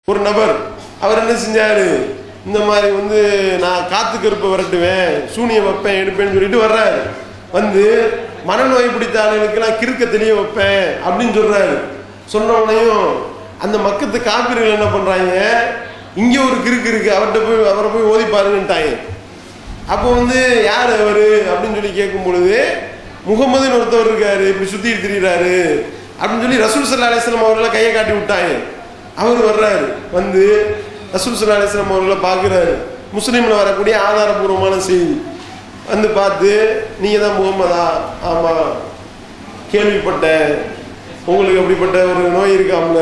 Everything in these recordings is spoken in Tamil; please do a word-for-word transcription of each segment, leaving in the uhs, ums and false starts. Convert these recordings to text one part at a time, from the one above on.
ஒரு நபர் அவர் என்ன செஞ்சாரு, இந்த மாதிரி வந்து நான் காத்து கருப்பை விரட்டுவேன், சூனியம் வைப்பேன் எடுப்பேன்னு சொல்லிட்டு வர்றாரு. வந்து மனநோய் பிடித்த ஆளுகளுக்கெல்லாம் கிறுக்க தெளிய வைப்பேன் அப்படின்னு சொல்றாரு. சொன்னவனையும் அந்த மக்கத்து காப்பீர்கள் என்ன பண்றாங்க, இங்கே ஒரு கிறுக்கு இருக்கு அவர்கிட்ட போய் அவரை போய் ஓதி பாருங்கன்ட்டாங்க. அப்போ வந்து யார் அவர் அப்படின்னு சொல்லி கேட்கும் பொழுது, முகமதுன்னு ஒருத்தவர் இருக்காரு, இப்படி சுத்திட்டு திரிகிறாரு அப்படின்னு சொல்லி ரசூல் ஸல்லல்லாஹு அலைஹி வஸல்லம் அவர்களை கையை காட்டி விட்டாங்க. அவர் வர்றாரு. வந்து ரசூல் ஸல்லல்லாஹு அலைஹி வஸல்லம் அவர்களை பார்க்குறாரு. முஸ்லீமில் வரக்கூடிய ஆதாரபூர்வமான செய்தி. வந்து பார்த்து, நீங்கள் தான் முகமதா? ஆமாம், கேள்விப்பட்டேன், உங்களுக்கு அப்படிப்பட்ட ஒரு நோய் இருக்காமல,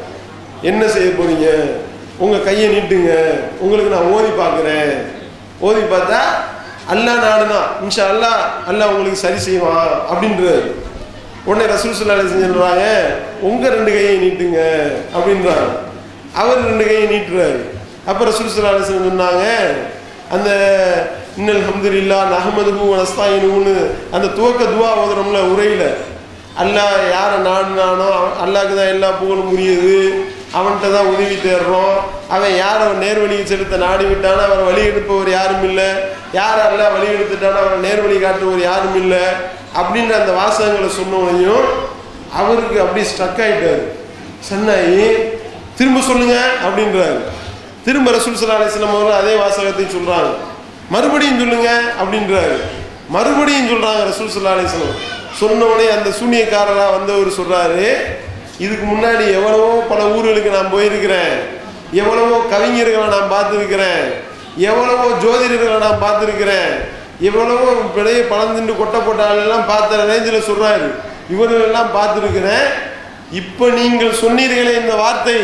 என்ன செய்ய போறீங்க, உங்கள் கையை நீட்டுங்க, உங்களுக்கு நான் ஓதி பார்க்குறேன். ஓதி பார்த்தா அல்லாஹ் நாடுனா இன்ஷா அல்லாஹ் அல்லாஹ் உங்களுக்கு சரி செய்வான் அப்படின்றாரு. உடனே ரசூல் ஸல்லல்லாஹு அலைஹி வஸல்லம் சொல்றாங்க, உங்கள் ரெண்டு கையை நீட்டுங்க அப்படின்றாங்க. அவர் ரெண்டு கையை நீட்டுறாரு. அப்போ ரசூல் ஸல்லல்லாஹு அலைஹி வஸல்லம் சொன்னாங்க, அந்த இன்னல் ஹம்துலில்லாஹ் நஹ்மதுஹு வ நஸ்தஈனுஹு அந்த துவக்க துவா ஓதுறோம்ல உரையில், அல்லாஹ் யாரை நாடுனானோ அல்லாஹ்க்கு தான் எல்லா புகழும் உரியது, அவன்கிட்ட தான் உதவி தேடுறோம், அவன் யார் அவன் நேர்வழியை செலுத்த நாடி விட்டானோ அவரை வழி எடுப்பவர் யாரும் இல்லை, யார் அல்லாஹ் வழி எடுத்துட்டானோ அவரை நேர்வழி காட்டுவர் யாரும் இல்லை அப்படின்னு அந்த வாசகங்களை சொன்னவனையும் அவருக்கு அப்படி ஸ்ட்ரக் ஆகிட்டார். சன்னாயி திரும்ப சொல்லுங்க அப்படின்றாரு. திரும்ப ரசூல் ஸல்லல்லாஹு அலைஹி வஸல்லம் அவர்கள் அதே வாசகத்தை சொல்றாங்க. மறுபடியும் சொல்லுங்க அப்படின்றாரு. மறுபடியும் சொல்றாங்க ரசூல் ஸல்லல்லாஹு அலைஹி வஸல்லம். சொன்னவனே அந்த சூனியக்காரராக வந்தவர் சொல்றாரு, இதுக்கு முன்னாடி எவ்வளவோ பல ஊர்களுக்கு நான் போயிருக்கிறேன், எவ்வளவோ கவிஞர்களை நான் பார்த்துருக்கிறேன், எவ்வளவோ ஜோதிடர்களை நான் பார்த்துருக்கிறேன், எவ்வளவோ பிழைய பழந்துண்டு கொட்டை போட்டாலெல்லாம் பார்த்த ரேஞ்சில் சொல்றாரு, இவர்களெல்லாம் பார்த்துருக்கிறேன். இப்போ நீங்கள் சொன்னீர்களே இந்த வார்த்தை,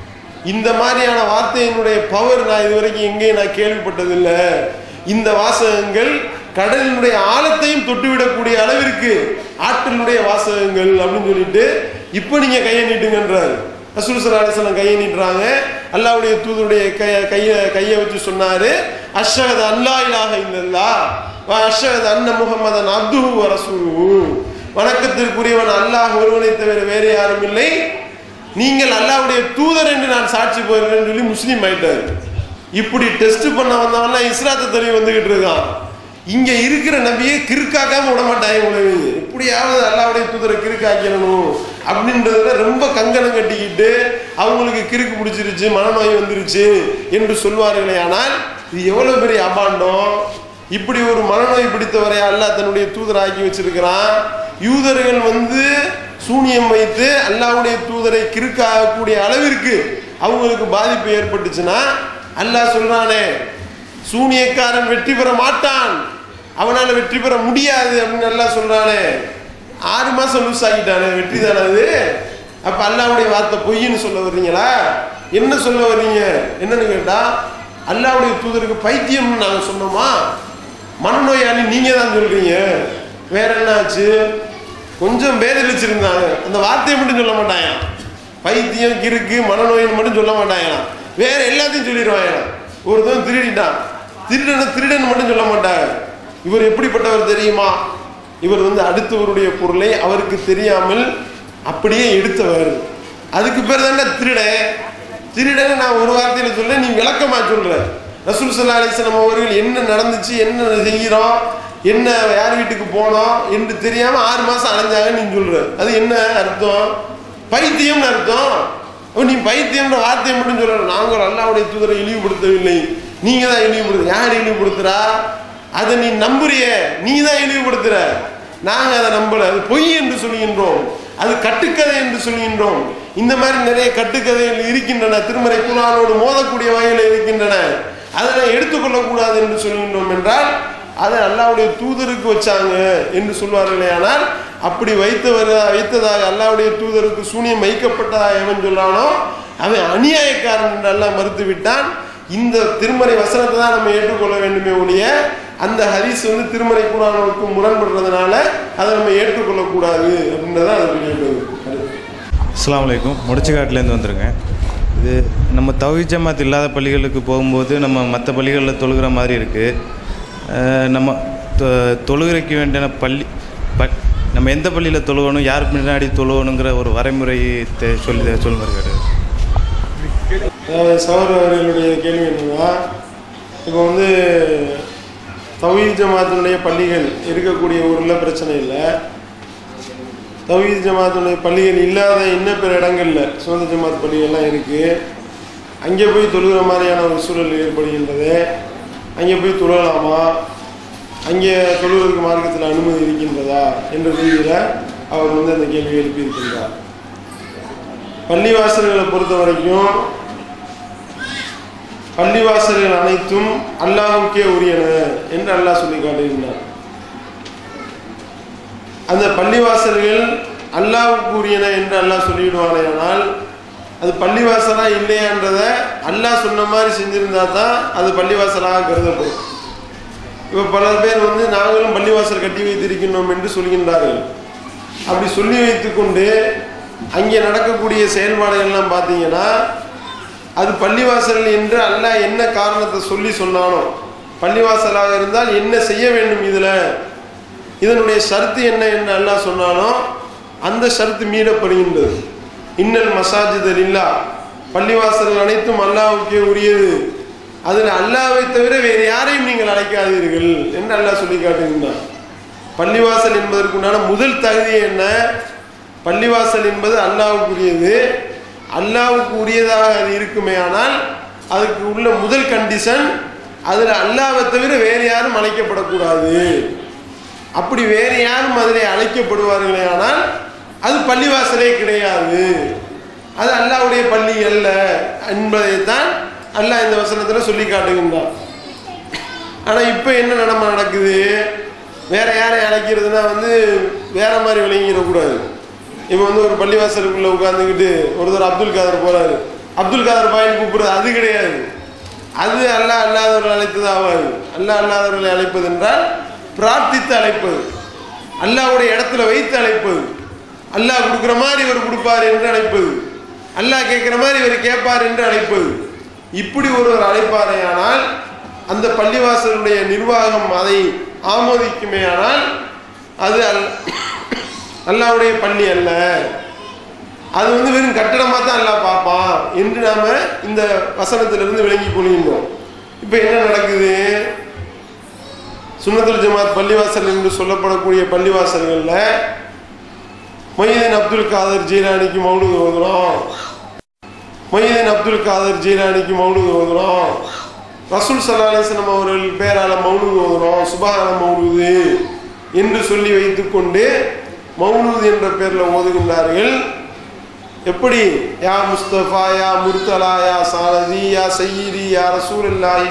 இந்த மாதிரியான வார்த்தையினுடைய பவர் நான் இது வரைக்கும் எங்கேயும் நான் கேள்விப்பட்டதில்லை. இந்த வாசகங்கள் கடலினுடைய ஆழத்தையும் தொட்டுவிடக்கூடிய அளவிற்கு ஆற்றலுடைய வாசகங்கள் அப்படின்னு சொல்லிட்டு இப்போ நீங்க கையை நீட்டுங்கன்றாரு. ரசூல் ஸல்லல்லாஹு அலைஹி வஸல்லம் கையை நீட்டுறாங்க. அல்லாஹ்வுடைய தூதருடைய கையை கையை கையை வச்சு சொன்னாரு, அஷ்ஹது அல்லா இலாஹ இல்லல்லாஹ் வ அஷ்ஹது அன்ன முஹம்மதன் அப்துஹு வ ரசூலுஹு, வணக்கத்திற்குரியவன் அல்லாஹ் ஒருவனை தவிர வேறு யாரும் இல்லை, நீங்கள் அல்லாஹ்வுடைய தூதர் என்று நான் சாட்சி போகிறேன்னு சொல்லி முஸ்லீம் ஆயிட்டாரு. இப்படி டெஸ்ட் பண்ண வந்தவன்லாம் இஸ்லாத்தை தள்ளி வந்துகிட்டு இருக்கான். இங்க இருக்கிற நபியை கிறுக்காக்காம விட மாட்டாங்க. உணவு எப்படியாவது அல்லாஹ்வுடைய தூதரை கிறுக்காக்கணும் அப்படின்றதுல ரொம்ப கங்கணம் கட்டிக்கிட்டு அவங்களுக்கு கிறுக்கு பிடிச்சிருச்சு, மனநோய் வந்துருச்சு என்று சொல்வார்களே. ஆனால் இது எவ்வளவு பெரிய அபாண்டம்! இப்படி ஒரு மனநோய் பிடித்தவரை அல்லாஹ் தன்னுடைய தூதரை ஆக்கி வச்சிருக்கிறான். யூதர்கள் வந்து சூனியம் வைத்து அல்லாஹ்வுடைய தூதரை கிறுக்காகக்கூடிய அளவிற்கு அவங்களுக்கு பாதிப்பு ஏற்பட்டுச்சுன்னா அல்லாஹ் சொல்றானே, சூனியக்காரன் வெற்றி பெற மாட்டான், அவனால வெற்றி பெற முடியாது அப்படின்னு அல்லாஹ் சொல்றானே. ஆறு மாசம் லூஸ் ஆகிட்டானே, வெற்றி தானே அது? அப்ப அல்லாஹ்வுடைய வார்த்தை பொய்ன்னு சொல்ல வர்றீங்களா? என்ன சொல்ல வர்றீங்க? என்னன்னு கேட்டா, அல்லாஹ்வுடைய தூதருக்கு பைத்தியம்னு நாங்க சொன்னோமா? மனநோயாளி நீங்க தான் சொல்றீங்க. வேற என்ன ஆச்சு? கொஞ்சம் பேதலிச்சிருந்தாங்க, அந்த வார்த்தையை மட்டும் சொல்ல மாட்டாங்க. பைத்தியம் கிறுக்கு மனநோயின்னு மட்டும் சொல்ல மாட்டாங்க, வேற எல்லாத்தையும் சொல்லிடுவாங்க. ஒருத்தன் திருடிட்டான், திருடன திருடன் மட்டும் சொல்ல மாட்டாங்க. இவர் எப்படிப்பட்டவர் தெரியுமா? இவர் வந்து அடுத்தவருடைய பொருளை அவருக்கு தெரியாமல் அப்படியே எடுத்தவர். அதுக்கு பேர் தானே திருடன். திருடன் நான் ஒரு வார்த்தையில சொல்ல, நீ விளக்கமா சொல்ற. ரசூல் ஸல்லல்லாஹு அலைஹி வஸல்லம் அவர்கள் என்ன நடந்துச்சு, என்ன செய்கிறோம், என்ன யார் வீட்டுக்கு போனோம் என்று தெரியாம ஆறு மாசம் அலைஞ்சாங்க நீ சொல்ற. அது என்ன அர்த்தம்? பைத்தியம்னு அர்த்தம். நீ பைத்தியம்ன்ற வார்த்தையை மட்டும் சொல்ற. நாங்கள் அல்லாஹ்வுடைய தூதரை இழிவுபடுத்தவில்லை, நீங்க தான் இழிவுபடுத்த. யார் இழிவுபடுத்துறா? அதை நீ நம்புறிய, நீ தான் இழிவுபடுத்துற. நாங்க அதை நம்பல, அது பொய் என்று சொல்கின்றோம், அது கட்டுக்கதை என்று சொல்கின்றோம். இந்த மாதிரி நிறைய கட்டுக்கதைகள் இருக்கின்றன, திருமறை குர்ஆனோடு மோதக்கூடிய வகையில் இருக்கின்றன. அதை எடுத்துக்கொள்ளக்கூடாது என்று சொல்கின்றோம் என்றால் அதை அல்லாஹ்வுடைய தூதருக்கு வச்சாங்க என்று சொல்வார்களே. ஆனால் அப்படி வைத்தவர் வைத்ததாக அல்லாஹ்வுடைய தூதருக்கு சூனியம் வைக்கப்பட்டதாக எவன் சொல்றானோ அவன் அநியாயக்காரன் என்று அல்லாஹ் மறுத்து விட்டான். இந்த திருமறை வசனத்தை தான் நம்ம ஏற்றுக்கொள்ள வேண்டுமே ஒழிய அந்த ஹதீஸ் வந்து திருமறை குர்ஆனுக்கு முரண்படுறதுனால அதை நம்ம ஏற்றுக்கொள்ளக்கூடாது அப்படின்றத அது கேட்குது. அஸ்ஸலாமு அலைக்கும். முடிச்சுக்காட்டிலேருந்து வந்துருங்க. இது நம்ம தௌஹீத் ஜமாத் இல்லாத பள்ளிகளுக்கு போகும்போது நம்ம மற்ற பள்ளிகளில் தொழுகிற மாதிரி இருக்குது. நம்ம தொழுகைக்கு வேண்டிய பள்ளி ப நம்ம எந்த பள்ளியில் தொழுகணும், யாருக்கு முன்னாடி தொழுகணுங்கிற ஒரு வரைமுறை சொல்லி சொல்லுங்க. சகோதரர் அவர்களுடைய கேள்வி என்னன்னா, இப்போ வந்து தௌஹீத் ஜமாத்தினுடைய பள்ளிகள் இருக்கக்கூடிய ஊரில் பிரச்சனை இல்லை, தௌஹீத் ஜமாத்தினுடைய பள்ளிகள் இல்லாத இன்னும் பிற இடங்களில் சுதந்திர ஜமாத் பள்ளிகள்லாம் இருக்குது. அங்கே போய் தொழுகிற மாதிரியான ஒரு சூழல் ஏற்படுகின்றது. அங்கே போய் தொழலாமா, அங்கே தொழுவதற்கு மார்க்கத்தில் அனுமதி இருக்கின்றதா என்ற ரீதியில் அவர் வந்து அந்த கேள்வி எழுப்பியிருக்கின்றார். பள்ளிவாசல்களை பொறுத்த வரைக்கும் பள்ளிவாசல்கள் அனைத்தும் அல்லாஹ்வுக்கே உரியன என்று அல்லாஹ் சொல்லி காட்டுகின்றார். அந்த பள்ளிவாசல்கள் அல்லாஹ்வுக்கு உரியன என்று அல்லாஹ் சொல்லிவிடுவானேயானால் அது பள்ளிவாசலா இல்லையான்றதை அல்லாஹ் சொன்ன மாதிரி செஞ்சிருந்தா தான் அது பள்ளிவாசலாக கருதப்படும். இப்போ பல பேர் வந்து நாங்களும் பள்ளிவாசல் கட்டி வைத்திருக்கின்றோம் என்று சொல்கின்றார்கள். அப்படி சொல்லி வைத்து கொண்டு அங்கே நடக்கக்கூடிய செயல்பாடுகள்லாம் பார்த்தீங்கன்னா அது பள்ளிவாசல் என்று அல்லாஹ் என்ன காரணத்தை சொல்லி சொன்னானோ, பள்ளிவாசலாக இருந்தால் என்ன செய்ய வேண்டும், இதில் இதனுடைய ஷர்த்து என்ன என்று அல்லாஹ் சொன்னானோ அந்த ஷர்த்து மீறப்படுகின்றது. இன்னல் மசாஜித் லில்லாஹ், பள்ளிவாசல்கள் அனைத்தும் அல்லாஹ்வுக்கே உரியது, அதில் அல்லாஹ்வை தவிர வேறு யாரையும் நீங்கள் அழைக்காதீர்கள் என்று அல்லாஹ் சொல்லி காட்டுகின்றான். பள்ளிவாசல் என்பதற்குண்டான முதல் தகுதி என்ன? பள்ளிவாசல் என்பது அல்லாஹ்வுக்குரியது. அல்லாஹ்வுக்கு உரியதாக அது இருக்குமே ஆனால் அதுக்கு உள்ள முதல் கண்டிஷன் அதில் அல்லாஹ்வை தவிர வேறு யாரும் அழைக்கப்படக்கூடாது. அப்படி வேறு யாரும் அதிலே அழைக்கப்படுவார்களே ஆனால் அது பள்ளிவாசலே கிடையாது, அது அல்லாஹ்வுடைய பள்ளி அல்ல என்பதைத்தான் அல்லாஹ் இந்த வசனத்தில் சொல்லி காட்டுகின்றான். ஆனால் இப்போ என்ன நடமை நடக்குது, வேற யாரை அழைக்கிறதுனா வந்து வேற மாதிரி விளங்கிடக்கூடாது. இப்போ வந்து ஒரு பள்ளிவாசலுக்குள்ள உட்காந்துக்கிட்டு ஒருத்தர் அப்துல் காதர் போறாரு, அப்துல் காதர் பாயின்னு கூப்பிடுறது அது கிடையாது. அது அல்லாஹ் அல்லாதவர்கள் அழைத்தது ஆகாது. அல்லாஹ் அல்லாதவர்களை அழைப்பது என்றால் பிரார்த்தித்து அழைப்பது, அல்லாஹ்வுடைய இடத்துல வைத்து அழைப்பது, அல்லாஹ் கொடுக்குற மாதிரி இவர் கொடுப்பார் என்று அழைப்பது, அல்லாஹ் கேட்குற மாதிரி இவர் கேட்பார் என்று அழைப்பது. இப்படி ஒருவர் அழைப்பாரே ஆனால் அந்த பள்ளிவாசலுடைய நிர்வாகம் அதை ஆமோதிக்குமே ஆனால் அது அல் அல்லாஹ்வுடைய பள்ளி அல்ல, அது வந்து வெறும் கட்டடமாக தான் அல்லாஹ் பார்ப்பான் என்று நாம இந்த வசனத்திலிருந்து விளங்கி கொள்கின்றோம். இப்போ என்ன நடக்குது, சுன்னத்துல் ஜமாத் பள்ளிவாசல் என்று சொல்லப்படக்கூடிய பள்ளிவாசல்களில் மொய்தீன் அப்துல் காதர் ஜீலானிக்கு மௌலூது ஓதுறோம், மொய்தீன் அப்துல் காதர் ஜீலானிக்கு மௌலூது ஓதுறோம், ரசூல் ஸல்லல்லாஹு அலைஹி வஸல்லம் அவர்கள் பேரால மௌலூது ஓதுறோம், சுபஹான மௌலூது என்று சொல்லி வைத்துக்கொண்டு மௌலூது என்ற பேரில் ஓதுகின்றார்கள். எப்படி யா முஸ்தபா, யா முர்தலா, யா சாரதி, யா சய்யிதி, யா ரசூலுல்லாஹி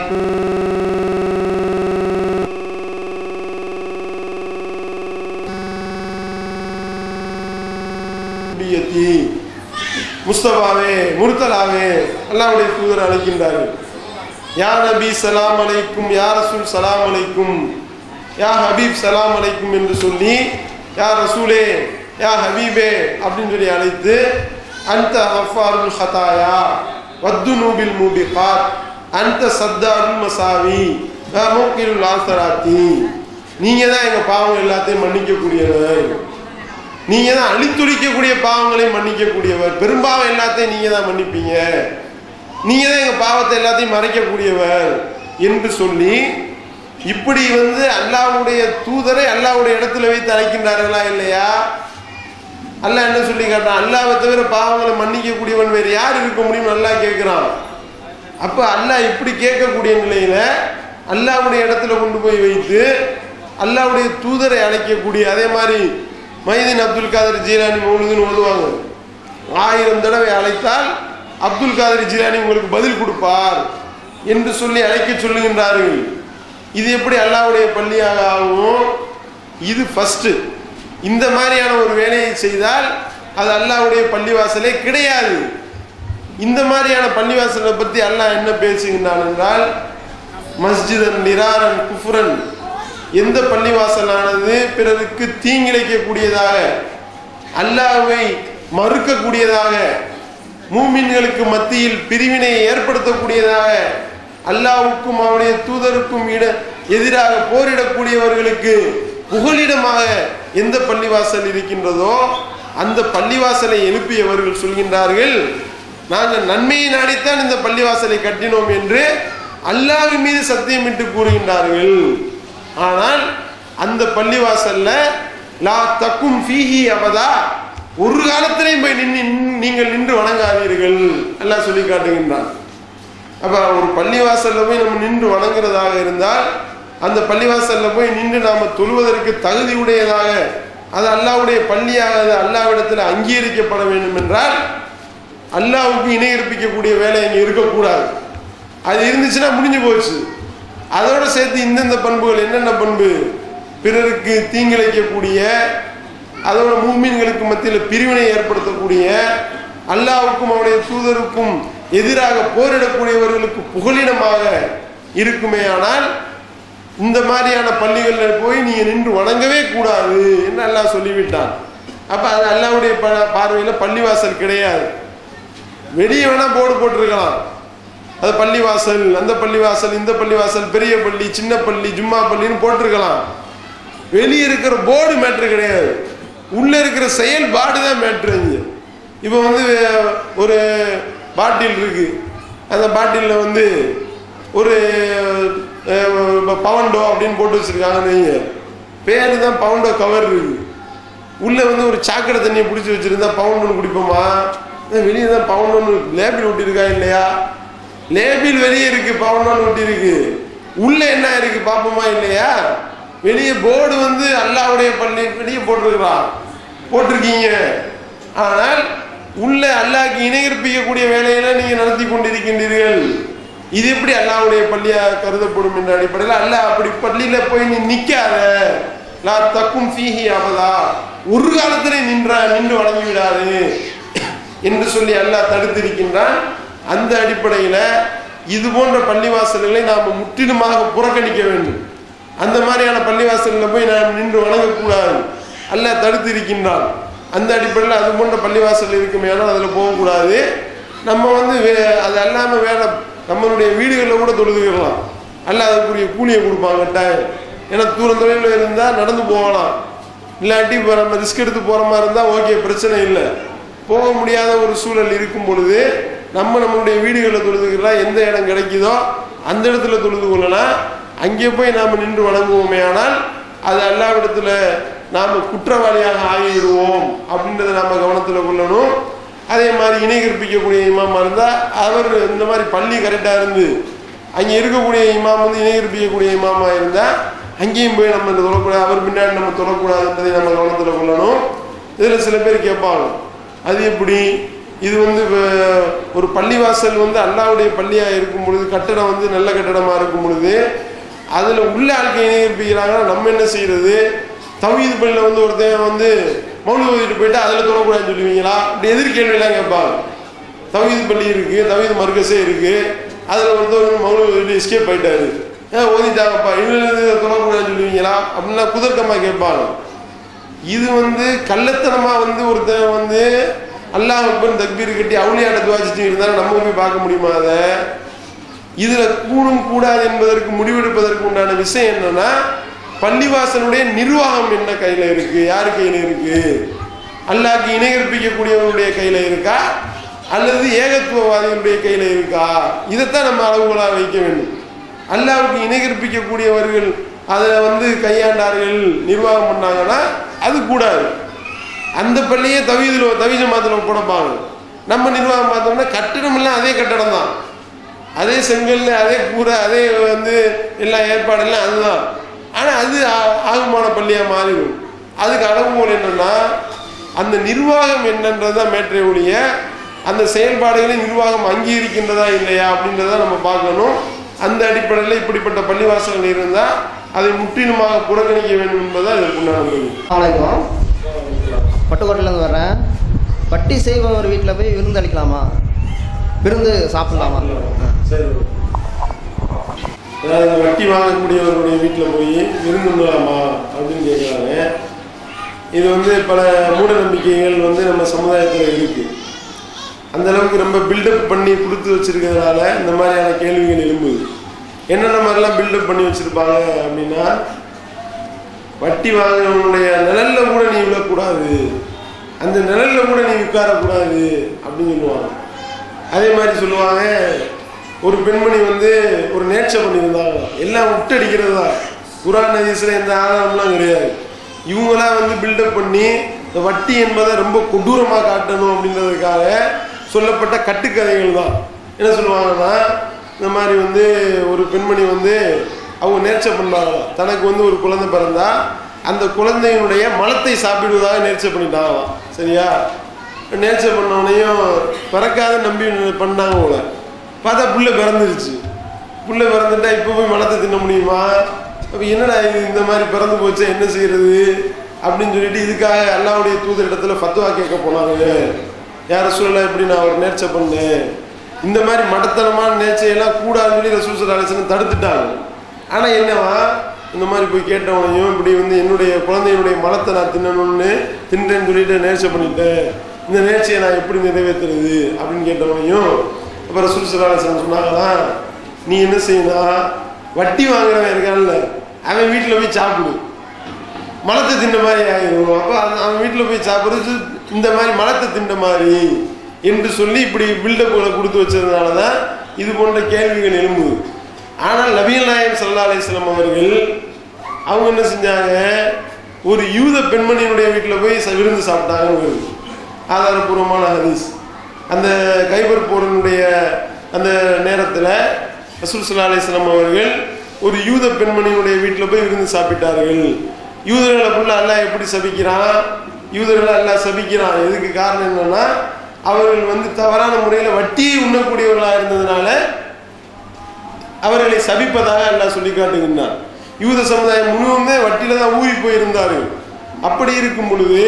முஸ்தபாவே முர்தலாவே அல்லாஹ்வுடைய தூதர் அழைக்கின்றார்கள். யா நபி சலாம் அலைக்கும், யா ரசூல் சலாம் அலைக்கும், யா ஹபீப் சலாம் அலைக்கும் என்று சொல்லி யா ரசூலே யா ஹபீபே அப்படின்னு சொல்லி அழைத்து அந்த ஹஃபாருல் ஹதாயா வத்துனூபில் மூபிகாத் அந்த சத்தாருல் மசாவி மூக்கிலுல் ஆசராத்தி, நீங்க தான் எங்க பாவங்கள் எல்லாத்தையும் மன்னிக்கக்கூடியவர், நீங்க தான் அழித்துழிக்கக்கூடிய பாவங்களை மன்னிக்கக்கூடியவர், பெரும்பாவம் எல்லாத்தையும் நீங்க தான் மன்னிப்பீங்க, நீங்க தான் எங்க பாவத்தை எல்லாத்தையும் மறைக்கக்கூடியவர் என்று சொல்லி இப்படி வந்து அல்லாஹ்வுடைய தூதரை அல்லாஹ்வுடைய இடத்துல வைத்து அழைக்கின்றார்களா இல்லையா? அல்லாஹ் என்ன சொல்லி காட்டான், அல்லாஹ்வை தவிர பாவங்களை மன்னிக்கக்கூடியவன் வேறு யார் இருக்க முடியும் அல்லாஹ் கேட்கிறான். அப்ப அல்லாஹ் இப்படி கேட்கக்கூடிய நிலையில அல்லாஹ்வுடைய இடத்துல கொண்டு போய் வைத்து அல்லாஹ்வுடைய தூதரை அழைக்கக்கூடிய, அதே மாதிரி மொய்தீன் அப்துல் காதர் ஜீலானி மௌலூதுன்னு ஓதுவாங்க, ஆயிரம் தடவை அழைத்தால் அப்துல் காதர் ஜீலானி உங்களுக்கு பதில் கொடுப்பார் என்று சொல்லி அழைக்க சொல்லுகின்றார்கள். இது எப்படி அல்லாஹ்வுடைய பள்ளியாக ஆகும்? இது ஃபர்ஸ்ட். இந்த மாதிரியான ஒரு வேலையை செய்தால் அது அல்லாஹ்வுடைய பள்ளிவாசலே கிடையாது. இந்த மாதிரியான பள்ளிவாசலை பற்றி அல்லாஹ் என்ன பேசுகின்றான் என்றால், மஸ்ஜிதன் நிராரன் குஃப்ரன், எந்த பள்ளிவாசலானது பிறருக்கு தீங்கிழைக்கக்கூடியதாக, அல்லாஹ்வை மறுக்கக்கூடியதாக, மூமின்களுக்கு மத்தியில் பிரிவினை ஏற்படுத்தக்கூடியதாக, அல்லாஹ்வுக்கும் அவருடைய தூதருக்கும் இட எதிராக போரிடக்கூடியவர்களுக்கு புகலிடமாக எந்த பள்ளிவாசல் இருக்கின்றதோ அந்த பள்ளிவாசலை எழுப்பியவர்கள் சொல்கின்றார்கள், நாங்கள் நன்மையை நாடித்தான் இந்த பள்ளிவாசலை கட்டினோம் என்று அல்லாஹ்வின் மீது சத்தியமிட்டு கூறுகின்றார்கள். ஆனால் அந்த பள்ளிவாசல்ல லா தக்கும் ஃபீஹி அபதா, ஒரு காலத்திலையும் போய் நின்று நீங்கள் நின்று வணங்காதீர்கள் அல்லாஹ் சொல்லி காட்டுகின்றான். அப்ப ஒரு பள்ளிவாசல்ல போய் நம்ம நின்று வணங்குறதாக இருந்தால் அந்த பள்ளிவாசல்ல போய் நின்று நாம தொழுவதற்கு தகுதி உடையதாக, அது அல்லாஹ்வுடைய பள்ளியாக அது அல்லாஹ்விடத்தில் அங்கீகரிக்கப்பட வேண்டும் என்றால் அல்லாஹ்வுக்கு இணை கற்பிக்கக்கூடிய வேலை இங்கே இருக்கக்கூடாது. அது இருந்துச்சுன்னா முடிஞ்சு போச்சு. அதோட சேர்த்து இந்தந்த பண்புகள் என்னென்ன பண்பு, பிறருக்கு தீங்கிழைக்கக்கூடிய, அதோட மூமின்களுக்கு மத்தியில் பிரிவினை ஏற்படுத்தக்கூடிய, அல்லாஹ்வுக்கும் அவனுடைய தூதருக்கும் எதிராக போரிடக்கூடியவர்களுக்கு புகலிடமாக இருக்குமே. ஆனால் இந்த மாதிரியான பள்ளிகளில் போய் நீங்க நின்று வணங்கவே கூடாது என்று அல்லாஹ் சொல்லிவிட்டான். அப்ப அது அல்லாஹ்வுடைய பார்வையில் பள்ளிவாசல் கிடையாது. வெளியே வேணா போர்டு போட்டிருக்கலாம், அது பள்ளிவாசல், அந்த பள்ளிவாசல், இந்த பள்ளிவாசல், பெரிய பள்ளி, சின்ன பள்ளி, ஜும்மா பள்ளின்னு போட்டிருக்கலாம். வெளியே இருக்கிற போர்டு மேட்ரு கிடையாது, உள்ள இருக்கிற செயல்பாடு தான் மேட்ரு. இப்போ வந்து ஒரு பாட்டில் இருக்கு, அந்த பாட்டிலில் வந்து ஒரு பவுண்டோ அப்படின்னு போட்டு வச்சிருக்காங்கன்னு வைங்க, பேரு தான் பவுண்டோ கவர் இருக்கு, உள்ள வந்து ஒரு சாக்கடை தண்ணியை பிடிச்சி வச்சிருந்தா பவுண்டோன்னு குடிப்போமா? வெளியே தான் பவுண்டோன்னு லேபிள் ஒட்டியிருக்கா இல்லையா? லேபிள் வெளியே இருக்கு, பவுண்டோன்னு ஒட்டி இருக்கு, உள்ள என்ன இருக்கு பார்ப்போமா இல்லையா? வெளியே போர்டு வந்து அல்லாஹ்வுடைய பள்ளி வெளியே போட்டிருக்கிறான், போட்டிருக்கீங்க. ஆனால் உள்ள அல்லாஹ்க்கு இணை கற்பிக்கக்கூடிய வேலையில நீங்க நடத்தி கொண்டிருக்கின்றீர்கள். இது எப்படி அல்லாஹ்வுடைய பள்ளியா கருதப்படும் என்ற அடிப்படையில் அல்லாஹ் அப்படி பள்ளியில போய் நீ நிக்காத, லா தக்கும் ஃபீஹி அபதா, ஒரு காலத்திலே நின்ற நின்று வணங்கி விடாது என்று சொல்லி அல்லாஹ் தடுத்திருக்கின்றான். அந்த அடிப்படையில் இது போன்ற பள்ளிவாசல்களை நாம் முற்றிலுமாக புறக்கணிக்க வேண்டும். அந்த மாதிரியான பள்ளிவாசல்ல போய் நாம் நின்று வணங்கக்கூடாது, அல்லாஹ் தடுத்து இருக்கின்றான். அந்த அடிப்படையில் அது போன்ற பள்ளிவாசல் இருக்குமே, ஆனால் அதில் போகக்கூடாது. நம்ம வந்து அது அல்லாமல் வேற நம்மளுடைய வீடுகளில் கூட தொழுதுக்கலாம், அல்லாஹ் அதுக்குரிய கூலியை கொடுப்பாங்க கட்டாயம். ஏன்னா தூரம் தொழில் இருந்தால் நடந்து போகலாம், இல்லாட்டி இப்போ நம்ம ரிஸ்க் எடுத்து போகிற மாதிரி இருந்தால் ஓகே, பிரச்சனை இல்லை. போக முடியாத ஒரு சூழல் இருக்கும் பொழுது நம்ம நம்மளுடைய வீடுகளில் தொழுதுக்கலாம், எந்த இடம் கிடைக்குதோ அந்த இடத்துல தொழுது கொள்ளலாம். அங்கே போய் நாம் நின்று வணங்குவோமே, ஆனால் அது அல்லாஹ்விடத்தில் நாம் குற்றவாளியாக ஆகிவிடுவோம் அப்படின்றத நாம் கவனத்தில் கொள்ளணும். அதே மாதிரி இணை கற்பிக்கக்கூடிய இமாமா இருந்தால் அவர் இந்த மாதிரி பள்ளி கரெக்டாக இருந்து அங்கே இருக்கக்கூடிய இமாம் வந்து இணை கற்பிக்கக்கூடிய இமாமா இருந்தால் அங்கேயும் போய் நம்ம தொழக்கூடாது, அவர் பின்னாடி நம்ம தொழக்கூடாதுன்றதை நம்ம கவனத்தில் கொள்ளணும். இதில் சில பேர் கேட்பாங்க, அது எப்படி, இது வந்து ஒரு பள்ளிவாசல் வந்து அல்லாஹ்வுடைய பள்ளியாக இருக்கும் பொழுது, கட்டடம் வந்து நல்ல கட்டடமாக இருக்கும் பொழுது அதில் உள்ள ஆட்கள் இணை கற்பிக்கிறாங்கன்னா நம்ம என்ன செய்யறது? தௌஹீது பள்ளியில் வந்து ஒருத்தன் வந்து மௌலித் ஓதிட்டு போயிட்டு அதில் தொழக்கூடாதுன்னு சொல்லுவீங்களா? அப்படி எதிர்கேள்வியெல்லாம் கேட்பாங்க. தௌஹீது பள்ளி இருக்கு, தௌஹீது மர்கஸே இருக்கு, அதில் ஒருத்தர் மௌலித் ஓதிட்டு எஸ்கேப் ஆயிட்டாரு, ஏன் ஓதிட்டாங்கப்பா, இன்னும் தொழக்கூடாதுன்னு சொல்லுவீங்களா அப்படின்லாம் குதர்க்கமாக கேட்பாங்க. இது வந்து கள்ளத்தனமாக வந்து ஒருத்தன் வந்து அல்லாஹ் அக்பர் தக்பீர் கட்டி அவுலியாட்ட துவாச்சிட்டு இருந்தாலும் நம்ம போய் பார்க்க முடியுமா? அதை இதில் கூடும் கூடாது என்பதற்கு முடிவெடுப்பதற்கு உண்டான விஷயம் என்னன்னா, பள்ளிவாசலுடைய நிர்வாகம் என்ன கையில் இருக்கு, யாரு கையில் இருக்கு? அல்லாஹ்க்கு இணை கற்பிக்கக்கூடியவருடைய கையில் இருக்கா அல்லது ஏகத்துவவாதிகளுடைய கையில் இருக்கா? இதைத்தான் நம்ம அளவுகளாக வைக்க வேண்டும். அல்லாஹ்வுக்கு இணை கற்பிக்கக்கூடியவர்கள் அதில் வந்து கையாண்டார்கள், நிர்வாகம் பண்ணாங்கன்னா அது கூடாது. அந்த பள்ளியே தவீதில் தவீஜ மாத்தில் போடப்பாங்க. நம்ம நிர்வாகம் பார்த்தோம்னா கட்டிடம் எல்லாம் அதே கட்டடம் தான், அதே செங்கல், அதே கூரை, அதே வந்து எல்லா ஏற்பாடெல்லாம் அதுதான். ஆனால் அது ஆகுமான பள்ளியாக மாறிடும். அதுக்கு அளவுகோல் என்னன்னா, அந்த நிர்வாகம் என்னன்றதான் மேற்றை ஒழிய அந்த செயல்பாடுகளை நிர்வாகம் அங்கீகரிக்கின்றதா இல்லையா அப்படின்றத நம்ம பார்க்கணும். அந்த அடிப்படையில் இப்படிப்பட்ட பள்ளிவாசல்கள் இருந்தால் அதை முற்றிலுமாக புறக்கணிக்க வேண்டும் என்பதுதான் இதற்கு உண்டானது. வணக்கம், பட்டுக்கோட்டையிலேருந்து வர்றேன். பட்டி செய்பவர் வீட்டில் போய் விருந்து அளிக்கலாமா, விருந்து சாப்பிடலாமா? சரி, அதாவது வட்டி வாங்கக்கூடியவர்களுடைய வீட்டில் போய் விருந்துலாமா அப்படின்னு கேட்குறாங்க. இது வந்து பல மூட நம்பிக்கைகள் வந்து நம்ம சமுதாயத்தில் இருக்கு. அந்த அளவுக்கு ரொம்ப பில்டப் பண்ணி கொடுத்து வச்சிருக்கிறதுனால இந்த மாதிரியான கேள்விகள் எழும்புது. என்னென்ன மாதிரிலாம் பில்டப் பண்ணி வச்சிருப்பாங்க அப்படின்னா, வட்டி வாங்கினவனுடைய நிழல்ல கூட நீ விழக்கூடாது, அந்த நிழல்ல கூட நீ உட்காரக்கூடாது அப்படின்னு சொல்லுவாங்க. அதே மாதிரி சொல்லுவாங்க, ஒரு பெண்மணி வந்து ஒரு நேர்ச்சை பண்ணியிருந்தாங்க, எல்லாம் விட்டடிக்கிறது தான், குர்ஆன் ஹதீஸ்ல எந்த ஆதாரம்லாம் கிடையாது. இவங்களாம் வந்து பில்டப் பண்ணி இந்த வட்டி என்பதை ரொம்ப கொடூரமாக காட்டணும் அப்படின்றதுக்காக சொல்லப்பட்ட கட்டுக்கதைகள் தான். என்ன சொல்லுவாங்கன்னா, இந்த மாதிரி வந்து ஒரு பெண்மணி வந்து அவங்க நேர்ச்சை பண்ணாங்க, தனக்கு வந்து ஒரு குழந்தை பிறந்தா அந்த குழந்தையினுடைய மலத்தை சாப்பிடுவதாக நேர்ச்சை பண்ணிட்டாங்களாம். சரியா? நேர்ச்சை பண்ணவனையும் பிறக்காத நம்பி பண்ணாங்க போல. பார்த்தா புள்ள பிறந்துருச்சு. புள்ள பிறந்துட்டா இப்போ போய் மலத்தை தின்ன முடியுமா? அப்போ என்னடா இது இந்த மாதிரி பிறந்து போச்சு, என்ன செய்யறது அப்படின்னு சொல்லிட்டு இதுக்காக அல்லாஹ்வுடைய தூதர் இடத்துல ஃபத்வா கேட்க போனாங்க. யார் ரசூலுல்லாஹ் இப்படி நான் ஒரு நேர்ச்சை பண்ணேன், இந்த மாதிரி மடத்தனமான நேர்ச்சையெல்லாம் கூடாதுன்னு சொல்லி ரசூல் ஸல்லல்லாஹு அலைஹி வஸல்லம் தடுத்துட்டாங்க. ஆனால் என்னவா, இந்த மாதிரி போய் கேட்டவனையும் இப்படி வந்து என்னுடைய குழந்தையினுடைய மலத்தை நான் தின்னணும்னு தின்றேன்னு சொல்லிட்டு நேர்ச்சை பண்ணிட்டேன், இந்த நேர்ச்சியை நான் எப்படி நிறைவேற்றுறது அப்படின்னு கேட்டவனையும் இப்போ ரசூல் ஸல்லல்லாஹு அலைஹி வஸல்லம் சொன்னாங்களா, நீ என்ன செய்யணும், வட்டி வாங்குறவன் இருக்கான்ல அவன் வீட்டில் போய் சாப்பிடு, மலத்தை தின்ன மாதிரி ஆகிடும். அப்போ அவன் வீட்டில் போய் சாப்பிட்றது இந்த மாதிரி மலத்தை தின்ன மாதிரி என்று சொல்லி இப்படி பில்டப்புகளை கொடுத்து வச்சதுனால தான் இது போன்ற கேள்விகள் எழும்புது. ஆனால் நபிகள் நாயகம் ஸல்லல்லாஹு அலைஹி வஸல்லம் அவர்கள் அவங்க என்ன செஞ்சாங்க, ஒரு யூத பெண்மணியினுடைய வீட்டில் போய் விருந்து சாப்பிட்டாங்க. ஆதாரபூர்வமான ஹதீஸ். அந்த கைபர் போரினுடைய அந்த நேரத்தில் ரசூல் ஸல்லல்லாஹு அலைஹி வஸல்லம் அவர்கள் ஒரு யூத பெண்மணியினுடைய வீட்டில் போய் விருந்து சாப்பிட்டார்கள். யூதர்களை ஃபுல்லாக அல்லாஹ் எப்படி சபிக்கிறான், யூதர்களை அல்லாஹ் சபிக்கிறான். எதுக்கு காரணம் என்னன்னா, அவர்கள் வந்து தவறான முறையில் வட்டியை உண்ணக்கூடியவர்களாக இருந்ததுனால அவர்களை சபிப்பதாக அல்லாஹ் சொல்லி காட்டுகின்றார். யூத சமுதாயம் முழுவதுமே வட்டியில தான் ஊறி போயிருந்தார்கள். அப்படி இருக்கும் பொழுது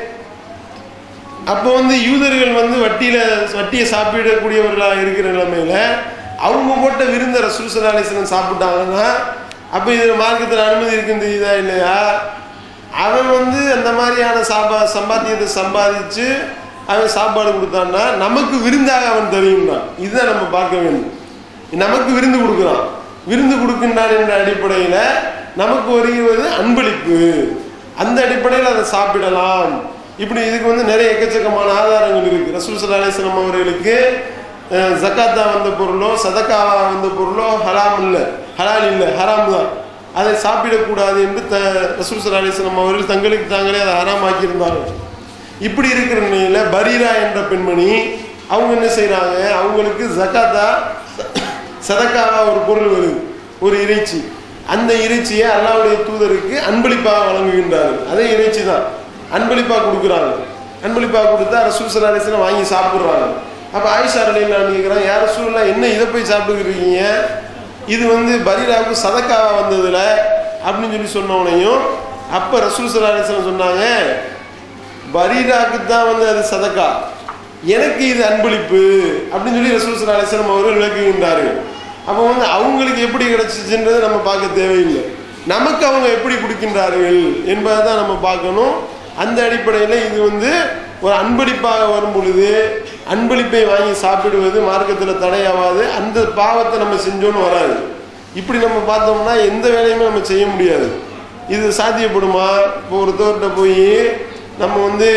அப்போ வந்து யூதர்கள் வந்து வட்டியில வட்டியை சாப்பிடக்கூடியவர்களாக இருக்கிற நிலைமையில அவங்க போட்ட விருந்த ரசூல் ஸல்லல்லாஹு அலைஹி வஸல்லம் சாப்பிட்டாங்கன்னா அப்போ இதில் மார்க்கத்தில் அனுமதி இருக்குன்னு தெரியுதா இல்லையா? அவன் வந்து அந்த மாதிரியான சாப்பா சம்பாத்தியத்தை சம்பாதிச்சு அவன் சாப்பாடு கொடுத்தான்னா நமக்கு விருந்தாக அவன் தெரியும்தான். இதுதான் நம்ம பார்க்க வேண்டும். நமக்கு விருந்து கொடுக்குறான், விருந்து கொடுக்கின்றான் என்ற அடிப்படையில் நமக்கு வருகிறது அன்பளிப்பு. அந்த அடிப்படையில் அதை சாப்பிடலாம். இப்படி இதுக்கு வந்து நிறைய எக்கச்சக்கமான ஆதாரங்கள் இருக்கு. ரசூல் ஸல்லல்லாஹு அலைஹி வஸல்லம் அவர்களுக்கு ஜக்காத்தா வந்த பொருளோ சதக்காவா வந்த பொருளோ ஹராம் இல்லை, ஹலால் இல்லை, ஹராம் தான். அதை சாப்பிடக்கூடாது என்று த ரசூல் ஸல்லல்லாஹு அலைஹி வஸல்லம் அவர்கள் தங்களுக்கு தாங்களே அதை ஹராம் ஆக்கியிருந்தாங்க. இப்படி இருக்கிற நிலையில் பரீரா என்ற பெண்மணி அவங்க என்ன செய்கிறாங்க, அவங்களுக்கு ஜக்காத்தா சதக்காவா ஒரு பொருள் வருது, ஒரு இறைச்சி. அந்த இறைச்சியை அல்லாஹ்வுடைய தூதருக்கு அன்பளிப்பாக வழங்குகின்றார்கள். அதே இறைச்சி தான் அன்பளிப்பாக கொடுக்குறாங்க. அன்பளிப்பாக கொடுத்தா ரசூல் ஸல்லல்லாஹு அலைஹி வஸல்லம் வாங்கி சாப்பிட்றாங்க. அப்போ ஆயிஷா ரலியல்லாஹு அன்ஹா கேட்குறாங்க, யார் ரசூலுல்லாஹ் என்ன இதை போய் சாப்பிட்டுக்கிறீங்க, இது வந்து பரீராவுக்கு சதக்காவா வந்ததில்ல அப்படின்னு சொல்லி சொன்னவனையும் அப்போ ரசூல் ஸல்லல்லாஹு அலைஹி வஸல்லம் சொன்னாங்க, பரீராவுக்கு தான் வந்து அது சதக்கா, எனக்கு இது அன்பளிப்பு அப்படின்னு சொல்லி ரசூல் ஸல்லல்லாஹு அலைஹி வஸல்லம் அவர்கள் விளக்குகின்றார்கள். அப்போ வந்து அவங்களுக்கு எப்படி கிடைச்சிச்சுன்றது நம்ம பார்க்க தேவையில்லை, நமக்கு அவங்க எப்படி கொடுக்கின்றார்கள் என்பதை தான் நம்ம பார்க்கணும். அந்த அடிப்படையில் இது வந்து ஒரு அன்பளிப்பாக வரும் பொழுது அன்பளிப்பை வாங்கி சாப்பிடுவது மார்க்கத்தில் தடையாகாது. அந்த பாவத்தை நம்ம செஞ்சோன்னு வராது. இப்படி நம்ம பார்த்தோம்னா எந்த வேலையுமே நம்ம செய்ய முடியாது. இது சாத்தியப்படுமா? இப்போ ஒருத்தவர்கிட்ட போய் நம்ம வந்து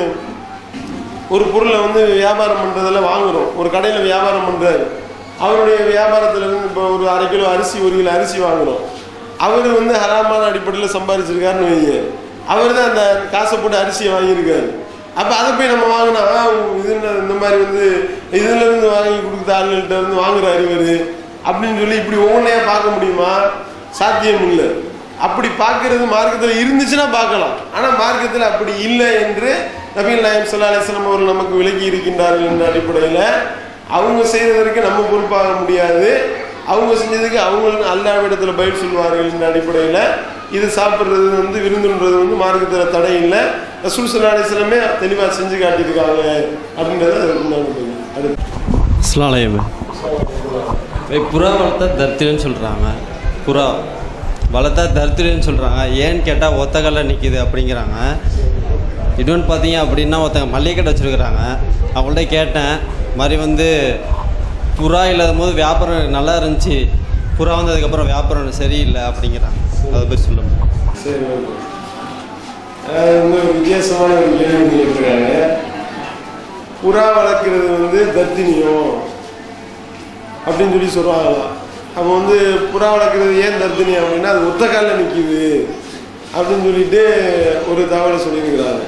ஒரு பொருளை வந்து வியாபாரம் பண்ணுறதில் வாங்குகிறோம், ஒரு கடையில் வியாபாரம் பண்ணுறாரு, அவருடைய வியாபாரத்துலேருந்து இப்போ ஒரு அரை கிலோ அரிசி ஒரு கிலோ அரிசி வாங்குகிறோம், அவர் வந்து ஹராமான அடிப்படையில் சம்பாதிச்சிருக்காருன்னு வைங்க, அவர் தான் அந்த காசை போட்டு அரிசியை வாங்கியிருக்காரு. அப்போ அதை போய் நம்ம வாங்கினா இது இந்த மாதிரி வந்து இதுலேருந்து வாங்கி கொடுத்த ஆளுகிட்ட வந்து வாங்குறாரு இவர் அப்படின்னு சொல்லி இப்படி ஒவ்வொன்றையாக பார்க்க முடியுமா? சாத்தியம் இல்லை. அப்படி பார்க்கறது மார்க்கத்தில் இருந்துச்சுன்னா பார்க்கலாம். ஆனால் மார்க்கத்தில் அப்படி இல்லை என்று நபிகள் நாயகம் ஸல்லல்லாஹு அலைஹி வஸல்லம் அவர்கள் நமக்கு விளக்கி இருக்கின்றார்கள் என்ற அடிப்படையில் அவங்க செய்ததற்கு நம்ம பொறுப்பாக முடியாது. அவங்க செஞ்சதுக்கு அவங்க அல்லாஹ்விடத்தில் பதில் சொல்வார்கள் என்ற அடிப்படையில் இது சாப்பிட்றது வந்து விருந்துன்றது வந்து மார்க்கத்தில் தடை இல்லை. ரசூல் ஸல்லல்லாஹு அலைஹி வஸல்லமே தெளிவாக செஞ்சு காட்டியிருக்காங்க அப்படின்றத அடுத்து அஸ்ஸலாமு அலைக்கும். புறா வளர்த்தா தர்த்திரன்னு சொல்கிறாங்க, புறா வளர்த்தா தர்த்திரன்னு சொல்கிறாங்க. ஏன்னு கேட்டால் ஒத்தக்கல்ல நிற்கிது அப்படிங்கிறாங்க. இன்னொன்று பார்த்தீங்க அப்படின்னா ஒருத்தங்க மல்லிகை கடை வச்சுருக்குறாங்க, அவங்கள்ட்ட கேட்டேன் மாதிரி வந்து புறா இல்லாத போது வியாபாரம் நல்லா இருந்துச்சு, புறா வந்ததுக்கப்புறம் வியாபாரம் சரியில்லை அப்படிங்கிறாங்க. அதை பற்றி சொல்லுங்கள். சரி, ஓகே. வந்து ஒரு வித்தியாசமான ஒரு கேள்வி கேட்குறாங்க. புறா வளர்க்குறது வந்து தர்த்தினியம் அப்படின்னு சொல்லி சொல்லுவாங்களாம். அப்போ வந்து புறா வளர்க்குறது ஏன் தர்த்தினியம் அப்படின்னா அது ஒத்த காலில் நிற்கிது அப்படின்னு சொல்லிட்டு ஒரு தகவலை சொல்லியிருக்கிறாரு.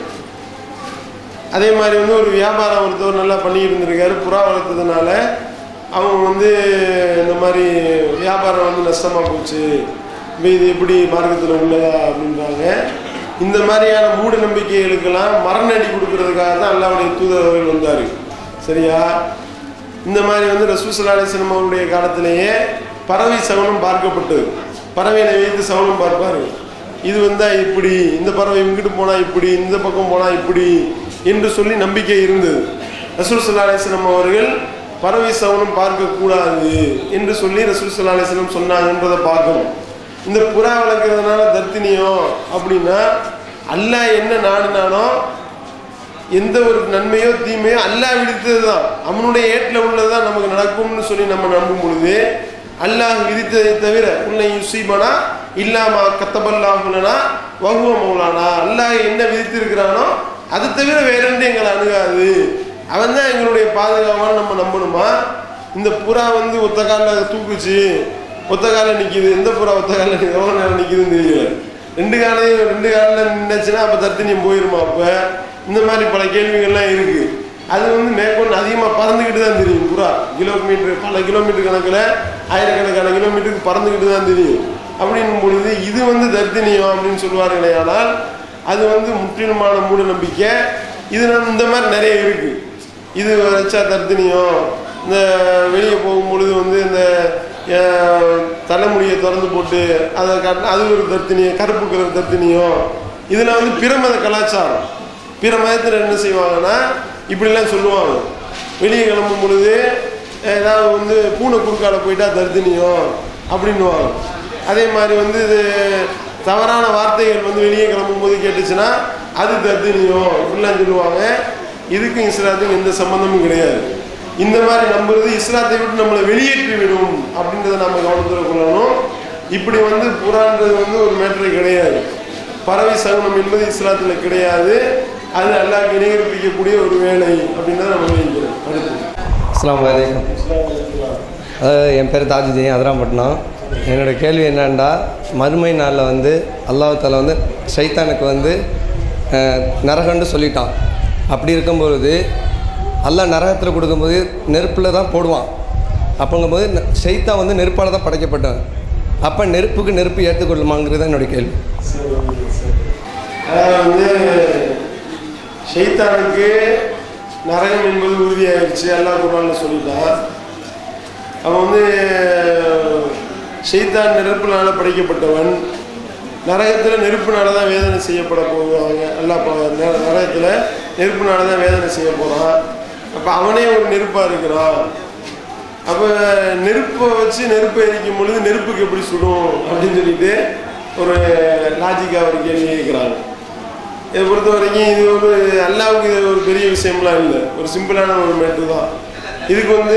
அதே மாதிரி வந்து ஒரு வியாபாரம் ஒருத்தவர் நல்லா பண்ணிக்கிட்டு இருந்திருக்காரு. புறா வளர்த்ததுனால அவங்க வந்து இந்த மாதிரி வியாபாரம் வந்து நஷ்டமாக போச்சு, இப்போ இது எப்படி மார்க்கத்தில் உள்ளதா அப்படின்றாங்க. இந்த மாதிரியான மூட நம்பிக்கைகளுக்கெல்லாம் மரணடி கொடுக்கறதுக்காக தான் அல்லாஹ்வுடைய தூதர் அவர்கள் வந்தார். சரியா? இந்த மாதிரி வந்து ரசூல் ஸல்லல்லாஹு அலைஹி வஸல்லம் அவருடைய காலத்திலேயே பறவை சவனம் பார்க்கப்பட்டது. பறவையை வைத்து சவனம் பார்ப்பார். இது வந்தால் இப்படி, இந்த பறவை இங்கிட்டு போனால் இப்படி, இந்த பக்கம் போனால் இப்படி என்று சொல்லி நம்பிக்கை இருந்தது. ரசூல் ஸல்லல்லாஹு அலைஹி வஸல்லம் அவர்கள் பறவை சவனம் பார்க்கக்கூடாது என்று சொல்லி ரசூல் ஸல்லல்லாஹு அலைஹி வஸல்லம் சொன்னாங்கன்றதை பார்க்கணும். இந்த புறா வளர்க்கறதுனால தர்த்தினியம் அப்படின்னா அல்லாஹ் என்ன நாடுனானோ எந்த ஒரு நன்மையோ தீமையோ அல்லாஹ் விதித்தது தான், அவனுடைய ஏட்டில் உள்ளதுதான் நமக்கு நடக்கும்னு சொல்லி நம்ம நம்பும் பொழுது அல்லாஹ் விதித்ததை தவிர உன்னை யுசீபனா இல்லாமா கத்தபல்லாஹுலனா வகுவ மௌலானா, அல்லாஹ் என்ன விதித்திருக்கிறானோ அது தவிர வேற எந்த எங்களை அணுகாது, அவன் தான் எங்களுடைய பாதுகாவல் நம்ம நம்பணுமா? இந்த புறா வந்து ஒத்த காலில் தூக்குச்சு, ஒத்த காலில் நிற்கிது, எந்த புறா ஒத்த காலில் எவ்வளோ நேரம் நிற்கிதுன்னு தெரியல. ரெண்டு காலையும் ரெண்டு காலில் நின்றுச்சுன்னா அப்போ தர்த்தினியம் போயிருமா? அப்போ இந்த மாதிரி பல கேள்விகள்லாம் இருக்குது. அது வந்து மேற்கொண்டு அதிகமாக பறந்துக்கிட்டு தான் தெரியும். புறா கிலோமீட்டர் பல கிலோமீட்டர் கணக்கில் ஆயிரக்கணக்கான கிலோமீட்டருக்கு பறந்துக்கிட்டு தான் தெரியும். அப்படின்னும் பொழுது இது வந்து தர்த்தினியம் அப்படின்னு சொல்லுவார்களே, ஆனால் அது வந்து முற்றிலுமான மூட நம்பிக்கை. இது இந்த மாதிரி நிறைய இருக்குது. இது வச்சா தர்த்தினியம், இந்த வெளியே போகும்பொழுது வந்து இந்த தலைமுடியை திறந்து போட்டு அதை காட்டினா அது ஒரு தர்த்தினியம், கருப்பு கலர் தர்த்தினியம். இதில் வந்து பிற மத கலாச்சாரம், பிற மதத்தில் என்ன செய்வாங்கன்னா இப்படிலாம் சொல்லுவாங்க. வெளியே கிளம்பும் பொழுது ஏதாவது வந்து பூனை குறுக்கால போயிட்டா தர்த்தினியம் அப்படின்னுவாங்க. அதே மாதிரி வந்து இது தவறான வார்த்தைகள் வந்து வெளியே கிளம்பும் போது கேட்டுச்சுன்னா அது தர்த்தினியம் இப்படிலாம் சொல்லுவாங்க. இதுக்கும் இஸ்லாத்துக்கும் எந்த சம்மந்தமும் கிடையாது. இந்த மாதிரி நம்புறது இஸ்லாத்தை விட்டு நம்மளை வெளியேற்றி விடும் அப்படின்றத நம்ம கவனத்தில் கொள்ளணும். இப்படி வந்து புறான்றது வந்து ஒரு மேட்டரை கிடையாது. பறவை சகுனம் என்பது இஸ்லாத்தில் கிடையாது. அது அல்லாஹ்க்கு இணைகரிப்பிக்கக்கூடிய ஒரு வேலை அப்படின்றத நம்ம நினைக்கிறோம். அடுத்து அஸ்ஸலாமு அலைக்கும். என் பேர் தாஜுதீன், அதிராம்பட்டினம். என்னோடய கேள்வி என்னன்னா, மறுமை நாளில் வந்து அல்லாஹ் தஆலா வந்து ஷைத்தானுக்கு வந்து நரகன்னு சொல்லிட்டான். அப்படி இருக்கும்பொழுது அல்லாஹ் நரகத்தில் கொடுக்கும்போது நெருப்பில் தான் போடுவான். அப்போங்கும்போது ஷைத்தான் வந்து நெருப்பால் தான் படைக்கப்பட்டான். அப்போ நெருப்புக்கு நெருப்பு ஏற்றுக்கொள்ளுமாங்கிறது தான் என்னுடைய கேள்வி. அதாவது வந்து ஷைத்தானுக்கு நரகம் என்பது உறுதியாகிடுச்சு, அல்லாஹ் குர்ஆன்ல சொல்லிட்டான். அவன் வந்து ஷைத்தான் நெருப்பினால படைக்கப்பட்டவன். நரகத்தில் நெருப்புனால தான் வேதனை செய்யப்பட போவாங்க. அல்லாஹ் நரகத்தில் நெருப்புனால தான் வேதனை செய்ய போகிறான். அப்போ அவனே ஒரு நெருப்பாக இருக்கிறான். அப்போ நெருப்பை வச்சு நெருப்பை எரிக்கும் பொழுது நெருப்புக்கு எப்படி சுடும் அப்படின்னு சொல்லிட்டு ஒரு லாஜிக்காக ஒரு கேள்வி கேட்குறாங்க. இதை பொறுத்த வரைக்கும் இது ஒரு அல்லாவுக்கு இது ஒரு பெரிய விஷயம்லாம் இல்லை, ஒரு சிம்பிளான ஒரு மேட்ரு தான். இதுக்கு வந்து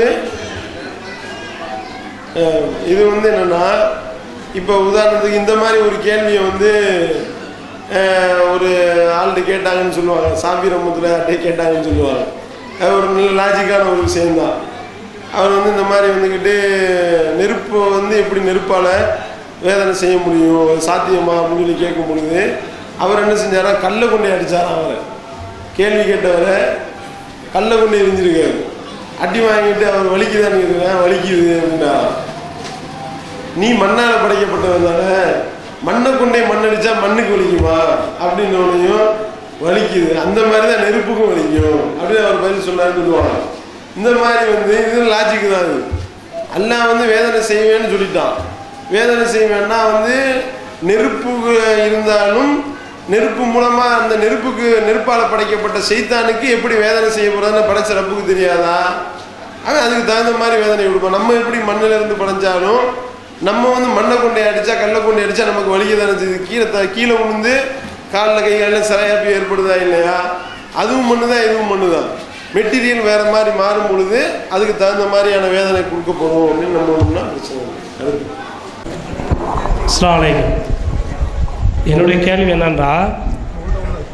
இது வந்து என்னென்னா, இப்போ உதாரணத்துக்கு இந்த மாதிரி ஒரு கேள்வியை வந்து ஒரு ஆள்கிட்ட கேட்டாங்கன்னு சொல்லுவாங்க, சாபி ரஹ்மத்துல்லாஹி அலைஹி கேட்டாங்கன்னு சொல்லுவாங்க. அது ஒரு நல்ல லாஜிக்கான ஒரு விஷயந்தான். அவர் வந்து இந்த மாதிரி வந்துக்கிட்டு நெருப்பை வந்து எப்படி நெருப்பால் வேதனை செய்ய முடியும், சாத்தியமா அப்படின்னு சொல்லி கேட்கும் பொழுது அவர் என்ன செஞ்சாரா, கல்லை கொண்டே அடித்தாரா. அவரை கேள்வி கேட்டவரை கல்லை கொண்டே எரிஞ்சிருக்காரு. அடி வாங்கிட்டு அவர் வலிக்குதான்னு கேட்குறேன், வலிக்குது அப்படின்னா, நீ மண்ணால் படைக்கப்பட்டவன் தானே, மண்ணை கொண்டே மண்ணடிச்சா மண்ணுக்கு வலிக்குமா அப்படின்னோனையும் வலிக்குது, அந்த மாதிரி தான் நெருப்புக்கும் வலிக்கும் அப்படின்னு அவர் பதில் சொன்னாருன்னு சொல்லுவாங்க. இந்த மாதிரி வந்து இது லாஜிக்கு தான். இது அல்லாஹ் வந்து வேதனை செய்வேன்னு சொல்லிட்டான். வேதனை செய்வேன்னா வந்து நெருப்பு இருந்தாலும் நெருப்பு மூலமாக அந்த நெருப்புக்கு நெருப்பால் படைக்கப்பட்ட ஷைத்தானுக்கு எப்படி வேதனை செய்ய போகிறதுன்னு படைச்ச ரப்புக்கு தெரியாதா? அவன் அதுக்கு தகுந்த மாதிரி வேதனை கொடுப்பான். நம்ம எப்படி மண்ணில் இருந்து படைஞ்சாலும் நம்ம வந்து மண்ணை கொண்டே அடித்தா கல்லை கொண்டே அடித்தா நமக்கு வலிக்க தானே செய்யுது. கீழே த கீழே விழுந்து காலில் கை காலில் சிறையாப்பி ஏற்படுதா இல்லையா? அதுவும் மண்ணு தான், இதுவும் மண்ணு தான். மெட்டீரியல் வேறு மாதிரி மாறும் பொழுது அதுக்கு தகுந்த மாதிரியான வேதனை கொடுக்கப்படும் அப்படின்னு நம்ம ஒன்றுனா பிரச்சனை இல்லை. அடுத்து அஸ்ஸலாமு அலைக்கும். என்னுடைய கேள்வி என்னென்னா,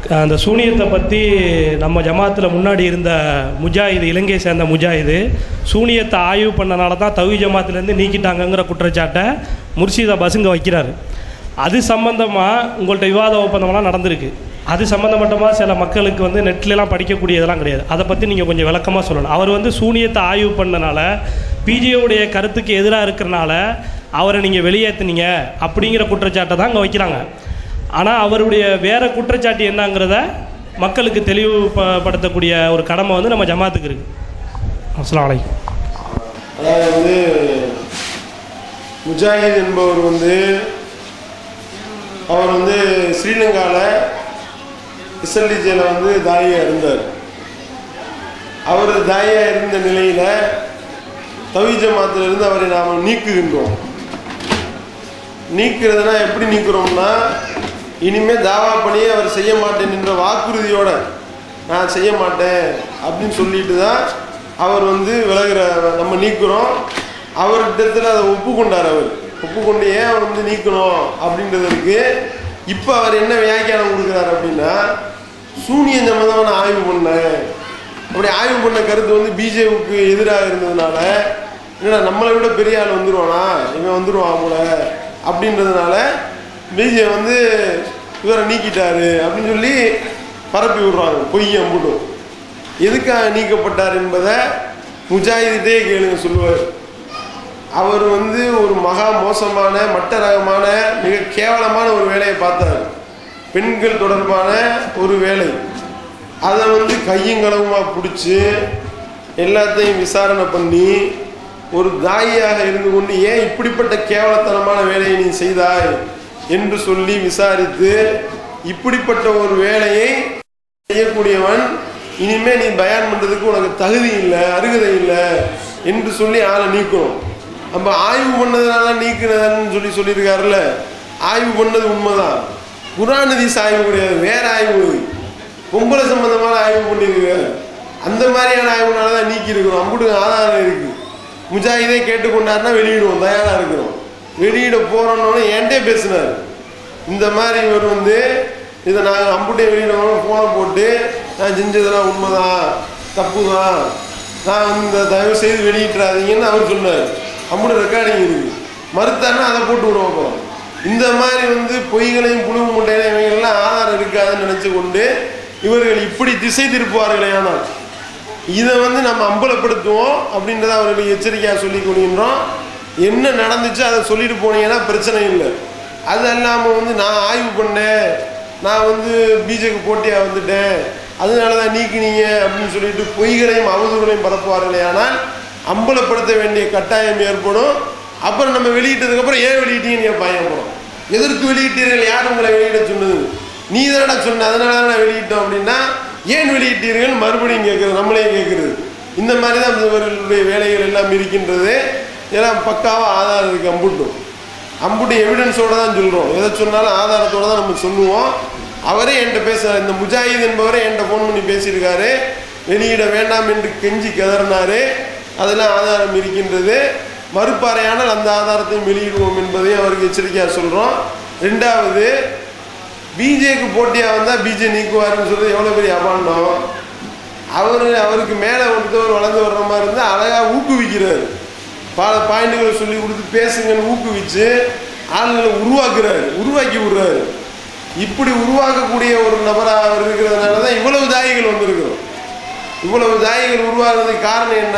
அந்த சூனியத்தை பற்றி நம்ம ஜமாத்தில் முன்னாடி இருந்த முஜாஹிது, இலங்கையை சேர்ந்த முஜாஹிது சூனியத்தை ஆய்வு பண்ணனால தான் தௌஹீத் ஜமாத்திலேருந்து நீக்கிட்டாங்கங்கிற குற்றச்சாட்டை முர்ஷிதா பசுங்க வைக்கிறாரு. அது சம்மந்தமாக உங்கள்கிட்ட விவாத ஒப்பந்தமெல்லாம் நடந்திருக்கு. அது சம்மந்தப்பட்டமாக சில மக்களுக்கு வந்து நெட்லலாம் படிக்கக்கூடியதெல்லாம் கிடையாது. அதை பற்றி நீங்கள் கொஞ்சம் விளக்கமாக சொல்லணும். அவர் வந்து சூனியத்தை ஆய்வு பண்ணனால பிஜேவுடைய கருத்துக்கு எதிராக இருக்கிறனால அவரை நீங்கள் வெளியேற்றுனீங்க அப்படிங்கிற குற்றச்சாட்டை தான் அங்கே வைக்கிறாங்க. ஆனால் அவருடைய வேறு குற்றச்சாட்டு என்னங்கிறத மக்களுக்கு தெளிவுபடுத்தக்கூடிய ஒரு கடமை வந்து நம்ம ஜமாத்துக்கு இருக்குது. அஸ்ஸலாமு அலைக்கும். அதாவது வந்து முஜாஹித் என்பவர் வந்து அவர் வந்து ஸ்ரீலங்காவில் இசல்லிஜியில் வந்து தாயாக இருந்தார். அவர் தாயாக இருந்த நிலையில் தௌஹீத் ஜமாத்திலிருந்து அவரை நாம் நீக்குகின்றோம். நீக்கிறதுனா எப்படி நீக்கிறோம்னா, இனிமேல் தாவா பணியை அவர் செய்ய மாட்டேன் என்ற வாக்குறுதியோட நான் செய்ய மாட்டேன் அப்படின்னு சொல்லிட்டு தான் அவர் வந்து விலகிற நம்ம நீக்கிறோம். அவர்கிட்டத்தில் அதை ஒப்புக்கொண்டார். அவர் ஒப்புக்கொண்டு ஏன் அவர் வந்து நீக்கணும் அப்படின்றதுக்கு இப்போ அவர் என்ன வியாக்கியானம் கொடுக்குறாரு அப்படின்னா, சூனியம் சம்பந்தமாக நான் ஆய்வு பண்ணேன். அப்படி ஆய்வு பண்ண கருத்து வந்து பிஜேபிக்கு எதிராக இருந்ததுனால, என்னடா நம்மளை விட பெரிய ஆள் வந்துடுவானா, இவன் வந்துடுவான் போல அப்படின்றதுனால பிஜே வந்து இவரை நீக்கிட்டாரு அப்படின்னு சொல்லி பரப்பி விடுறாங்க. பொய் அம்புட்டும். எதுக்காக நீக்கப்பட்டார் என்பதை முஜாஹிதே கேளுங்க சொல்லுவார். அவர் வந்து ஒரு மகா மோசமான மட்ட ரகமான மிக கேவலமான ஒரு வேலையை பார்த்தார். பெண்கள் தொடர்பான ஒரு வேலை. அதை வந்து கையும் களவுமாக பிடிச்சி எல்லாத்தையும் விசாரணை பண்ணி ஒரு தாயாக இருந்து கொண்டு ஏன் இப்படிப்பட்ட கேவலத்தனமான வேலையை நீ செய்தாய் என்று சொல்லி விசாரித்து, இப்படிப்பட்ட ஒரு வேலையை செய்யக்கூடியவன் இனிமே நீ பயான் பண்ணுறதுக்கு உனக்கு தகுதி இல்லை, அருகதை இல்லை என்று சொல்லி ஆளை நீக்கணும். நம்ம ஆய்வு பண்ணதுனால நீக்கிறதுன்னு சொல்லி சொல்லியிருக்காருல்ல, ஆய்வு பண்ணது உண்மைதான். குர்ஆன் ஹதீஸ் ஆய்வு கிடையாது, வேற ஆய்வு, பொம்பளை சம்பந்தமான ஆய்வு பண்ணியிருக்காரு. அந்த மாதிரியான ஆய்வுனால தான் நீக்கி இருக்கிறோம். அம்புட்டு ஆதாரம் இருக்கு. முஜாஹிதே கேட்டுக்கொண்டாருன்னா வெளியிடுவோம், தயாராக இருக்கிறோம். வெளியிட போறோன்னு என்கிட்டே பேசினார். இந்த மாதிரி இவர் வந்து இதை நாங்கள் அம்புட்டே வெளியிடணும் ஃபோனை போட்டு நான் செஞ்சதெல்லாம் உண்மைதான், தப்பு தான், நான் இந்த தயவு செய்து வெளியிட்டுறாதீங்கன்னு அவர் சொன்னார். அம்புட்டு ரெக்கார்டிங் இருக்கு. மறுத்தாருன்னா அதை போட்டு விடுவோம். அப்புறம் இந்த மாதிரி வந்து பொய்களையும் புழுவு முட்டையில இவங்கெல்லாம் ஆதாரம் இருக்காதுன்னு நினச்சி கொண்டு இவர்கள் இப்படி திசை திருப்புவார்களே. ஆனால் இதை வந்து நம்ம அம்பலப்படுத்துவோம் அப்படின்றத அவர்களுக்கு எச்சரிக்கையாக சொல்லி கொடுக்கின்றோம். என்ன நடந்துச்சு அதை சொல்லிட்டு போனீங்கன்னா பிரச்சனை இல்லை. அது இல்லாமல் வந்து நான் ஆய்வு பண்ணேன், நான் வந்து பிஜேக்கு போட்டியாக வந்துட்டேன், அதனால தான் நீக்கினீங்க அப்படின்னு சொல்லிட்டு பொய்களையும் அவதூறுகளையும் பரப்புவார்களே. ஆனால் அம்பலப்படுத்த வேண்டிய கட்டாயம் ஏற்படும். அப்புறம் நம்ம வெளியிட்டதுக்கப்புறம் ஏன் வெளியிட்டீங்கன்னு கேட்பாங்க. அப்புறம் எதற்கு வெளியிட்டீர்கள், யார் உங்களை வெளியிட சொன்னது, நீ தானடா சொன்ன, அதனால தான் நான் வெளியிட்டோம் அப்படின்னா ஏன் வெளியிட்டீர்கள் மறுபடியும் கேட்குறது, நம்மளே கேட்குறது. இந்த மாதிரி தான் இவர்களுடைய வேலைகள் எல்லாம் இருக்கின்றது. எல்லாம் பக்காவாக ஆதாரம் இருக்குது. அம்புட்டும் அம்புட்டு எவிடன்ஸோடு தான் சொல்கிறோம். எதை சொன்னாலும் ஆதாரத்தோடு தான் நம்ம சொல்லுவோம். அவரே என்கிட்ட பேசுகிறார். இந்த முஜாஹித் என்பவரே என்கிட்ட ஃபோன் பண்ணி பேசியிருக்காரு. வெளியிட வேண்டாம் என்று கெஞ்சி கதறினார். அதெல்லாம் ஆதாரம் இருக்கின்றது. மறுப்பாறையானால் அந்த ஆதாரத்தையும் வெளியிடுவோம் என்பதையும் அவருக்கு எச்சரிக்கையாக சொல்கிறோம். ரெண்டாவது, பிஜேக்கு போட்டியாக வந்தால் பிஜே நீக்குவாருன்னு சொல்கிறது எவ்வளோ பெரிய அபாண்டம். அவர் அவருக்கு மேலே ஒருத்தவர் வளர்ந்து வர்ற மாதிரி இருந்தால் அழகாக ஊக்குவிக்கிறார். பல பாயிண்ட்டுகளை சொல்லி கொடுத்து பேசுங்கன்னு ஊக்குவிச்சு ஆளுங்களை உருவாக்குறாரு, உருவாக்கி விடுறாரு. இப்படி உருவாக்கக்கூடிய ஒரு நபராக அவர் இருக்கிறதுனால தான் இவ்வளவு தாயிகள் வந்திருக்கிறோம். இவ்வளவு தாயிகள் உருவாகிறதுக்கு காரணம் என்ன,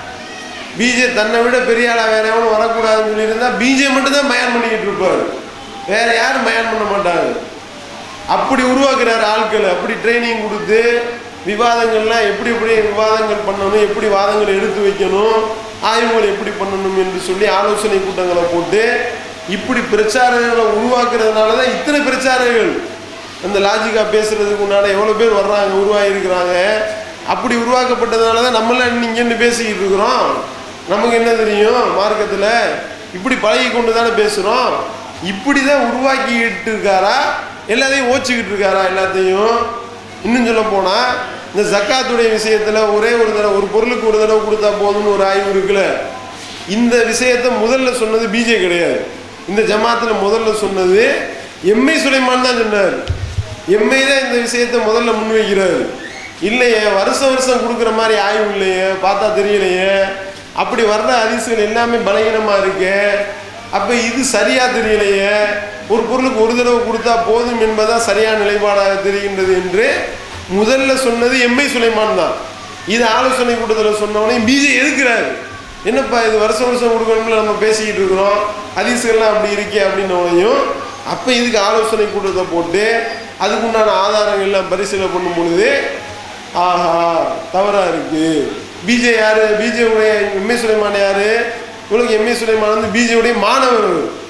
பிஜே தன்னை விட பெரிய ஆளாக வேற எவனும் வரக்கூடாதுன்னு சொல்லியிருந்தால் பிஜே மட்டும்தான் பயன் பண்ணிக்கிட்டு இருப்பார், வேற யாரும் பயன் பண்ண மாட்டாங்க. அப்படி உருவாக்குறாரு ஆட்களை. அப்படி ட்ரைனிங் கொடுத்து விவாதங்கள்லாம் எப்படி எப்படி விவாதங்கள் பண்ணணும், எப்படி வாதங்களை எடுத்து வைக்கணும், ஆய்வுகள் எப்படி பண்ணணும் என்று சொல்லி ஆலோசனை கூட்டங்களை போட்டு இப்படி பிரச்சாரங்களை உருவாக்குறதுனால தான் இத்தனை பிரச்சாரங்கள் அந்த லாஜிக்காக பேசுறதுக்கு முன்னால் எவ்வளோ பேர் வர்றாங்க, உருவாகிருக்கிறாங்க. அப்படி உருவாக்கப்பட்டதுனால தான் நம்மளாம் இங்கேருந்து பேசிக்கிட்டு இருக்கிறோம். நமக்கு என்ன தெரியும் மார்க்கத்தில், இப்படி பழகி கொண்டு தானே பேசுகிறோம். இப்படி தான் உருவாக்கிட்டு இருக்காரா, எல்லாத்தையும் ஓச்சிக்கிட்டு இருக்காரா எல்லாத்தையும். இன்னும் சொல்ல போனால் இந்த ஜக்காத்துடைய விஷயத்தில் ஒரே ஒரு தடவை ஒரு பொருளுக்கு ஒரு தடவை கொடுத்தா போதும்னு ஒரு ஆய்வு இருக்குல்ல, இந்த விஷயத்தை முதல்ல சொன்னது பிஜே கிடையாது. இந்த ஜமாத்தில் முதல்ல சொன்னது எம்ஐ சுலைமான் தான் சொன்னார். எம்ஐ தான் இந்த விஷயத்தை முதல்ல முன்வைக்கிறாரு. இல்லையே வருஷம் வருஷம் கொடுக்குற மாதிரி ஆய்வு இல்லையே, பார்த்தா தெரியலையே, அப்படி வர்ற ஹதீஸ்கள் எல்லாமே பலகீனமாக இருக்கு. அப்போ இது சரியா தெரியலையே, ஒரு பொருளுக்கு ஒரு தடவை கொடுத்தா போதும் என்பதான் சரியான நிலைப்பாடாக தெரிகின்றது என்று முதல்ல சொன்னது எம்ஐ சுலைமான் தான். இது ஆலோசனை கூட்டத்தில் சொன்னவனே பிஜே எதுக்குறாரு, என்னப்பா இது வருஷம் வருஷம் கொடுக்கணும்ல நம்ம பேசிக்கிட்டு இருக்கிறோம், ஹதீஸ்கள்லாம் அப்படி இருக்கே அப்படின்னோடையும் அப்போ இதுக்கு ஆலோசனை கூட்டத்தை போட்டு அதுக்குண்டான ஆதாரங்கள்லாம் பரிசீலனை பண்ணும் பொழுது ஆஹா தவறாக இருக்குது. பிஜே யார், பிஜேவுடைய எம்ஏ சுலைமான் யார், இவங்களுக்கு எம்ஏ சுலைமான் வந்து பிஜேவுடைய மாணவர்,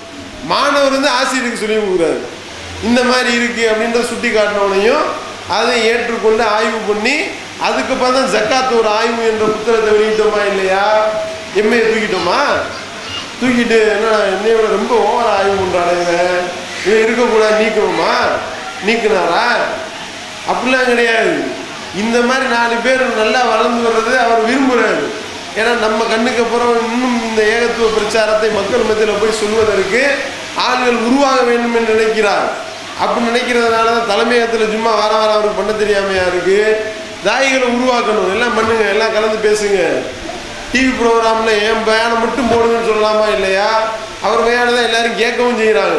மாணவர் வந்து ஆசிரியருக்கு சொல்லி கொடுக்குறாரு இந்த மாதிரி இருக்குது அப்படின்றத சுட்டி காட்டினவனையும் அதை ஏற்றுக்கொண்டு ஆய்வு பண்ணி அதுக்கப்புறம் தான் ஜக்காத் ஒரு ஆய்வு என்ற புத்தகத்தை வெளியிட்டோமா இல்லையா, எம்ஏ தூக்கிட்டோமா, தூக்கிட்டு என்ன என்னையோட ரொம்ப ஓவர் ஆய்வு பண்ணுறாங்க, இவன் இவன் இருக்கக்கூடாது நீக்கணுமா, நீக்கினாரா, அப்படிலாம் கிடையாது. இந்த மாதிரி நாலு பேர் நல்லா வளர்ந்து வர்றது அவர் விரும்புகிறாரு. ஏன்னா நம்ம கண்ணுக்கு அப்புறம் இன்னும் இந்த ஏகத்துவ பிரச்சாரத்தை மக்கள் மத்தியில் போய் சொல்வதற்கு ஆள்கள் உருவாக வேண்டும் என்று நினைக்கிறார். அப்படி நினைக்கிறதுனால தான் தலைமையகத்தில் சும்மா வார வாரம் அவருக்கு பண்ண தெரியாமையா இருக்கு. தாயிகளை உருவாக்கணும், எல்லாம் பண்ணுங்க, எல்லாம் கலந்து பேசுங்க. டிவி ப்ரோக்ராமில் என் பயானம் மட்டும் போடுங்கன்னு சொல்லலாமா இல்லையா, அவர் பயானம் தான் எல்லாரும் கேட்கவும் செய்கிறாங்க.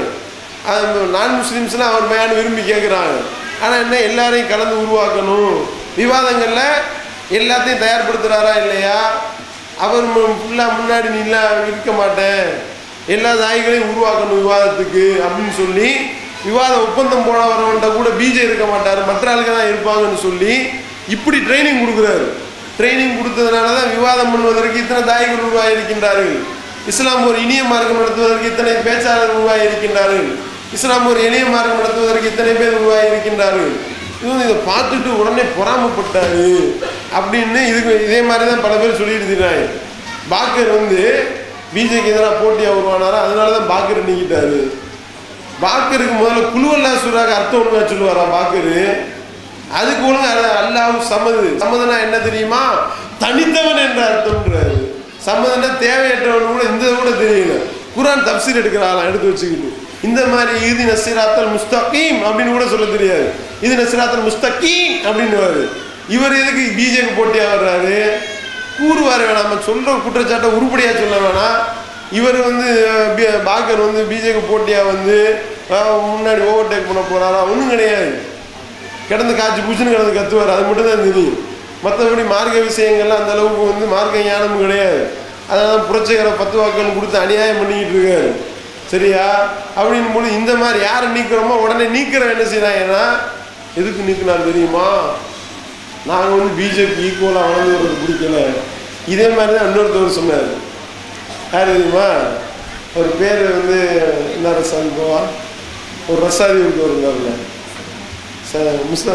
அது நான் முஸ்லீம்ஸ்லாம் அவர் பயானம் விரும்பி கேட்குறாங்க. ஆனால் என்ன எல்லாரையும் கலந்து உருவாக்கணும், விவாதங்களில் எல்லாத்தையும் தயார்படுத்துகிறாரா இல்லையா, அவர் ஃபுல்லாக முன்னாடி நீலாம் இருக்க மாட்டேன், எல்லா தாய்களையும் உருவாக்கணும் விவாதத்துக்கு அப்படின்னு சொல்லி விவாத ஒப்பந்தம் போட வரவன்ட்ட கூட பிஜே இருக்க மாட்டார், மற்ற ஆளுங்க தான் இருப்பாங்கன்னு சொல்லி இப்படி ட்ரைனிங் கொடுக்குறாரு. ட்ரைனிங் கொடுத்ததுனால தான் விவாதம் பண்ணுவதற்கு இத்தனை தாய்கள் உருவாகி இருக்கின்றார்கள். இஸ்லாம் ஒரு இனிய மார்க்கம் நடத்துவதற்கு இத்தனை பேச்சாளர்கள் உருவாகி இருக்கின்றார்கள். இஸ்லாம் ஒரு எளிய மார்க்கம் நடத்துவதற்கு இத்தனை பேர் உருவாகி இருக்கின்றார்கள். இது இதை பார்த்துட்டு உடனே பொறாமப்பட்டாரு அப்படின்னு இதுக்கு இதே மாதிரி தான் பல பேர் சொல்லிட்டு இருக்கிறாங்க. பாக்கர் வந்து பிஜேக்கு எதிராக போட்டியாக உருவானாரா, அதனால தான் பாக்கர் நீக்கிட்டாரு. பாக்கருக்கு முதல்ல குழுவல்லா சூறாக்கு அர்த்தம் ஒழுங்கா சொல்லுவாரா பாக்கரு, அதுக்கு ஒழுங்கு அல்லாஹ் சமது. சமதுனா என்ன தெரியுமா, தனித்தவன் என்ற அர்த்தம்ன்றாரு. சமதுன்னா தேவையற்றவன் கூட இந்த கூட தெரியல. குர்ஆன் தப்சீர் எடுக்கிறாராம் எடுத்து வச்சுக்கிட்டு. இந்த மாதிரி இது நசிராத்தல் முஸ்தகீம் அப்படின்னு கூட சொல்ல தெரியாது, இது நசிராத்தல் முஸ்தகீம் அப்படின்னு. இவர் எதுக்கு பிஜேக்கு போட்டியா வர்றாரு, கூறுவார் வேணாம், சொல்ற குற்றச்சாட்டை உருப்படியா சொல்ல வேணாம். இவர் வந்து பாக்கர் வந்து பிஜேக்கு போட்டியா வந்து முன்னாடி ஓவர்டேக் பண்ண போறாரா, ஒன்றும் கிடையாது. கிடந்து காய்ச்சி பூச்சின்னு கிடந்து கத்துவார், அது மட்டும் தான் தெரியும். மற்றபடி மார்க்க விஷயங்கள்லாம் அந்த அளவுக்கு வந்து மார்க்க ஞானமும் கிடையாது. அதனால புரட்சிகர பத்து வாக்கள் கொடுத்து அநியாயம் பண்ணிக்கிட்டு இருக்காரு. சரியா, அப்படின்னு போது இந்த மாதிரி யாரை நீக்கிறோமோ உடனே நீக்கிற என்ன செய்யறாங்கன்னா, எதுக்கு நீக்கினார் தெரியுமா, நாங்கள் வந்து பிஜேபி ஈக்குவலாக வளர்ந்து வர்றது பிடிக்கல. இதே மாதிரி தான் இன்னொருத்தவர் சொன்னார். யார் தெரியுமா, ஒரு பேர் வந்து என்ன ரசாதி போவா, ஒரு ரசாதி இருக்கு வருங்க முஸ்தா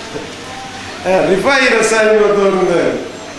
ரிஃபாயி ரசாதி ஒருத்தவர் இருந்தார்.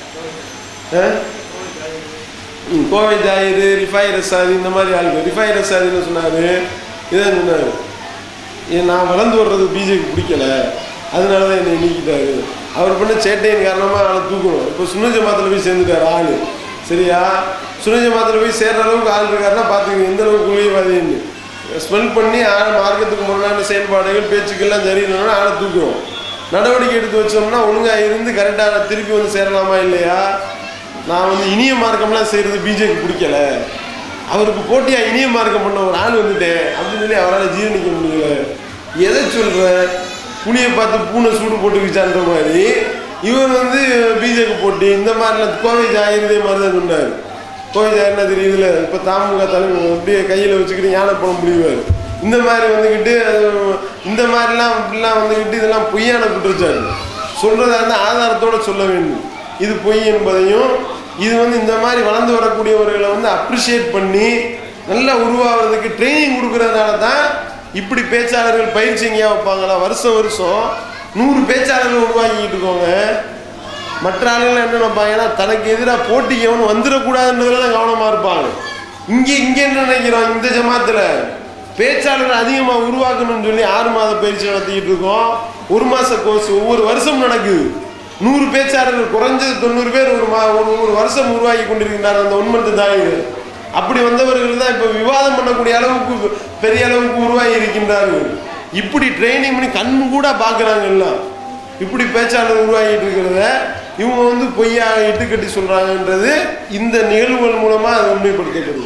கோவை ஜாயிரு ரிஃபாயி ரசாதி இந்த மாதிரி ஆளுங்க. ரிஃபாயி ரசாதின்னு சொன்னார், இதான் சொன்னார், நான் வளர்ந்து வர்றது பிஜேபி பிடிக்கல, அதனால தான் என்னை நீக்கிட்டாரு. அவர் பண்ண சேட்டையின் காரணமாக ஆளை தூக்கணும். இப்போ சுன்ன ஜமாத்தில் போய் சேர்ந்துட்டார் ஆள். சரியா, சுன்ன ஜமாத்தில் போய் சேர்ற அளவுக்கு ஆள் இருக்காருன்னா பார்த்துக்கங்க எந்த அளவுக்கு குழியவாதின்னு. ஸ்மெல் பண்ணி ஆள் மார்க்கத்துக்கு முன்னாடி செயல்பாடுகள் பேச்சுக்கெல்லாம் சரியில்லைன்னா ஆளை தூக்குவோம். நடவடிக்கை எடுத்து வச்சோம்னா ஒழுங்காக இருந்து கரெக்டாக திருப்பி வந்து சேரலாமா இல்லையா. நான் வந்து இனிய மார்க்கம்லாம் செய்கிறது பிஜேபி பிடிக்கல, அவருக்கு போட்டியாக இனிய மார்க்கம் பண்ண ஒரு ஆள் வந்துட்டேன் அப்படின்னு சொல்லி அவரால் ஜீரணிக்க முடியல. எதை சொல்கிறேன், புளியை பார்த்து பூனை சூடு போட்டுக்கிச்சான்ற மாதிரி இவர் வந்து பிஜேபி போட்டி இந்த மாதிரிலாம் கோவை ஜாயிர் இதே மாதிரி தான் சொன்னார். கோவை ஜாயிர்னா தெரியுதுல, இப்போ தாமுக தலைமை அப்படியே கையில் வச்சுக்கிட்டு யானை போட முடியுவார். இந்த மாதிரி வந்துக்கிட்டு இந்த மாதிரிலாம் இப்படிலாம் வந்துக்கிட்டு இதெல்லாம் பொய்யான குற்றச்சாட்டு. சொல்கிறதா இருந்தால் ஆதாரத்தோடு சொல்ல வேண்டும், இது பொய் என்பதையும். இது வந்து இந்த மாதிரி வளர்ந்து வரக்கூடியவர்களை வந்து அப்ரிஷியேட் பண்ணி நல்லா உருவாகிறதுக்கு ட்ரைனிங் கொடுக்குறதுனால தான் இப்படி பேச்சாளர்கள் பயிற்சி எங்கேயா வைப்பாங்களா, வருஷம் வருஷம் நூறு பேச்சாளர்கள் உருவாக்கிக்கிட்டு இருக்கோங்க. மற்ற ஆளுகள் என்ன நினைப்பாங்கன்னா, தனக்கு எதிராக போட்டிக்கு எவனும் வந்துடக்கூடாதுன்றதுல தான் கவனமாக இருப்பாங்க. இங்கே இங்கே என்ன நினைக்கிறோம், இந்த ஜமாத்தில் பேச்சாளர்கள் அதிகமாக உருவாக்கணும்னு சொல்லி ஆறு மாத பயிற்சி நடத்திக்கிட்டு இருக்கோம். ஒரு மாத கோர்ஸ் ஒவ்வொரு வருஷம் நடக்குது. நூறு பேச்சாளர்கள் குறைஞ்சது தொண்ணூறு பேர் ஒரு மா ஒரு ஒரு வருஷம் உருவாக்கி கொண்டிருக்கின்றார் அந்த உண்மத்து தாயிகள். அப்படி வந்தவர்கள் தான் இப்போ விவாதம் பண்ணக்கூடிய அளவுக்கு பெரிய அளவுக்கு உருவாகி இருக்கின்றார்கள். இப்படி ட்ரைனிங் பண்ணி கண்ணு கூட பார்க்குறாங்க எல்லாம். இப்படி பேச்சாளர் உருவாகிட்டு இருக்கிறத இவங்க வந்து பொய்யா இட்டு கட்டி சொல்கிறாங்கன்றது இந்த நிகழ்வுகள் மூலமாக அதை உண்மைப்படுத்தப்படுது.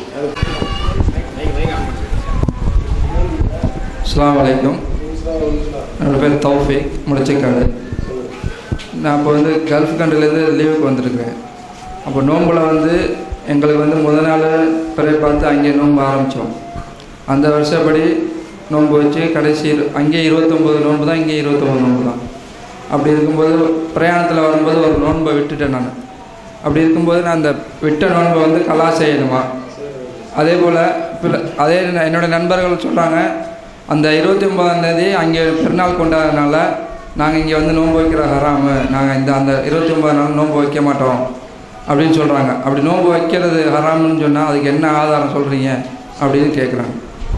அஸ்ஸலாமு அலைக்கும். என்னோடய பேர் தௌஃபிக், முடிச்சக்காடு. நான் இப்போ வந்து கல்ஃப் கண்ட்ரிலேருந்து லீவுக்கு வந்திருக்கிறேன். அப்போ நோம்பில் வந்து எங்களுக்கு வந்து முதல் நாள் பிறை பார்த்து அங்கே நோன்பு ஆரம்பித்தோம். அந்த வருஷப்படி நோன்பு வச்சு கடைசி அங்கே இருபத்தொம்போது நோன்பு தான், இங்கே இருபத்தொம்போது நோன்பு தான். அப்படி இருக்கும்போது பிரயாணத்தில் வரும்போது ஒரு நோன்பை விட்டுட்டேன் நான். அப்படி இருக்கும்போது நான் அந்த விட்ட நோன்பை வந்து கலா செய்யணுமா? அதே போல் அதே என்னோடய நண்பர்கள் சொல்கிறாங்க, அந்த இருபத்தி ஒன்பதாம் தேதி அங்கே பெருநாள் கொண்டாடுறதுனால நாங்கள் இங்கே வந்து நோன்பு வைக்கிற ஹராமு, நாங்கள் இந்த அந்த இருபத்தி ஒன்பது நாள் நோன்பு வைக்க மாட்டோம் அப்படின்னு சொல்கிறாங்க. அப்படி நோன்பு வைக்கிறது ஹராமுன்னு சொன்னால் அதுக்கு என்ன ஆதாரம் சொல்கிறீங்க அப்படின்னு கேட்குறாங்க.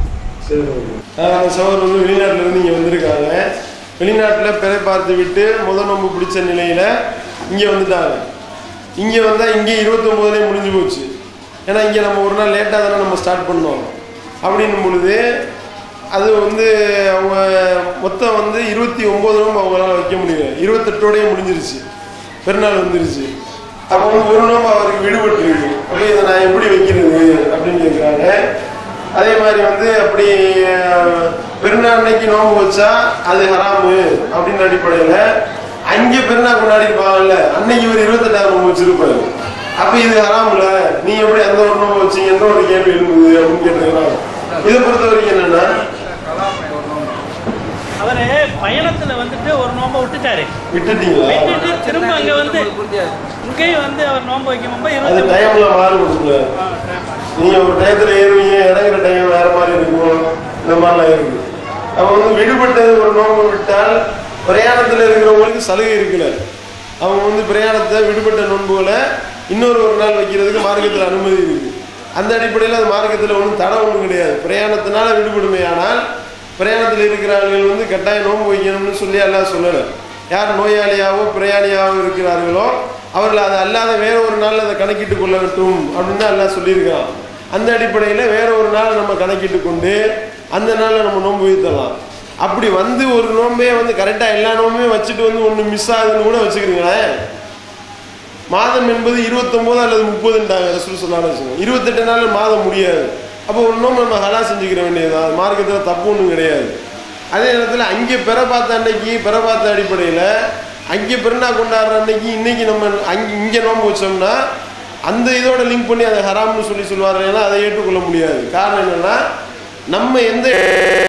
சவர் வந்து வெளிநாட்டிலேருந்து இங்கே வந்திருக்காங்க. வெளிநாட்டில் பிறை பார்த்து விட்டு முதல் நோன்பு பிடிச்ச நிலையில் இங்கே வந்துட்டாங்க. இங்கே வந்தால் இங்கே இருபத்தொம்போதுலேயே முடிஞ்சு போச்சு. ஏன்னா இங்கே நம்ம ஒரு நாள் லேட்டாக தானே நம்ம ஸ்டார்ட் பண்ணோம். அப்படின்னும் பொழுது அது வந்து அவங்க மொத்தம் வந்து இருபத்தி ஒம்பது நோம்பு அவங்களால வைக்க முடியல. இருபத்தெட்டோடையே முடிஞ்சிருச்சு, பெருநாள் வந்துருச்சு. அப்போ வந்து ஒரு நோம்பு அவருக்கு விடுபட்டுருக்கு. அப்படி இதை நான் எப்படி வைக்கிறது அப்படின்னு கேட்குறாங்க. அதே மாதிரி வந்து அப்படி பெருநாள் அன்னைக்கு நோம்பு வச்சா அது ஹராமு அப்படின்னு அடிப்படையில் அங்கே பெருநாள் கொண்டாடிருப்பாங்கல்ல, அன்னைக்கு ஒரு இருபத்தெட்டாயிரம் நோம்பு வச்சிருப்பாரு. அப்போ இது ஹராமுல நீ எப்படி அந்த ஒரு நோம்பு வச்சீங்கன்னு ஒரு கேள்வி எழுப்புது அப்படின்னு கேட்டுக்கிறாங்க. இதை பொறுத்த வரைக்கும் என்னன்னா, அவரு பயணத்துல வந்துட்டு ஒரு நோம்பை விட்டுட்டாரு, விட்டுட்டீங்களா? விட்டுட்டு திரும்ப அங்க வந்து இங்கேயும் வந்து அவர் நோம்பு வைக்கும்போது அது டைம்ல மாறுபடுதுல. நீங்க ஒரு டயத்துல ஏறுவீங்க, இறங்குற டைம் வேற மாதிரி இருக்கும், இந்த மாதிரிலாம் இருக்கு. அவங்க வந்து விடுபட்டது ஒரு நோம்பு விட்டால் பிரயாணத்துல இருக்கிறவங்களுக்கு சலுகை இருக்குல்ல. அவங்க வந்து பிரயாணத்தை விடுபட்ட நோன்புகளை இன்னொரு ஒரு நாள் வைக்கிறதுக்கு மார்க்கத்தில் அனுமதி இருக்கு. அந்த அடிப்படையில் அது மார்க்கத்தில் ஒன்றும் தடை ஒன்றும் கிடையாது. பிரயாணத்தினால விடுபடுமே. ஆனால் பிரயாணத்தில் இருக்கிறவர்கள் வந்து கட்டாயம் நோன்பு வைக்கணும்னு சொல்லி எல்லாம் சொல்லலை. யார் நோயாளியாவோ பிரயாணியாவோ இருக்கிறார்களோ அவர்கள் அதை அல்லாத வேற ஒரு நாள் அதை கணக்கிட்டு கொள்ள வேண்டும் அப்படின்னு தான் எல்லாம் சொல்லியிருக்கிறான். அந்த அடிப்படையில் வேற ஒரு நாள் நம்ம கணக்கிட்டு கொண்டு அந்த நாளில் நம்ம நோன்பு வைத்தலாம். அப்படி வந்து ஒரு நோம்பே வந்து கரெக்டாக எல்லா நோம்புமே வச்சுட்டு வந்து ஒன்று மிஸ் ஆகுதுன்னு கூட வச்சுக்கிறீங்களேன். மாதம் என்பது இருபத்தொம்போது அல்லது முப்பதுன்ட்டாங்க ரசூல் ஸல்லல்லாஹு அலைஹி வஸல்லம். இருபத்தெட்டு நாள் மாதம் முடியாது. அப்போ ஒரு நோம்பு நம்ம ஹலா செஞ்சுக்கிற வேண்டியதுதான், மார்க்கத்தில் தப்பு ஒன்றும் கிடையாது. அதே நேரத்தில் அங்கே பெற பார்த்த அன்னைக்கு பெற பார்த்த அடிப்படையில் அங்கே பெருநாள் கொண்டாடுற அன்னைக்கு இன்னைக்கு நம்ம அங்கே இங்கே நோம்பு வச்சோம்னா அந்த இதோட லிங்க் பண்ணி அதை ஹராம்னு சொல்லி சொல்லுவார்கள். ஏன்னா அதை ஏற்றுக்கொள்ள முடியாது. காரணம் என்னென்னா நம்ம எந்த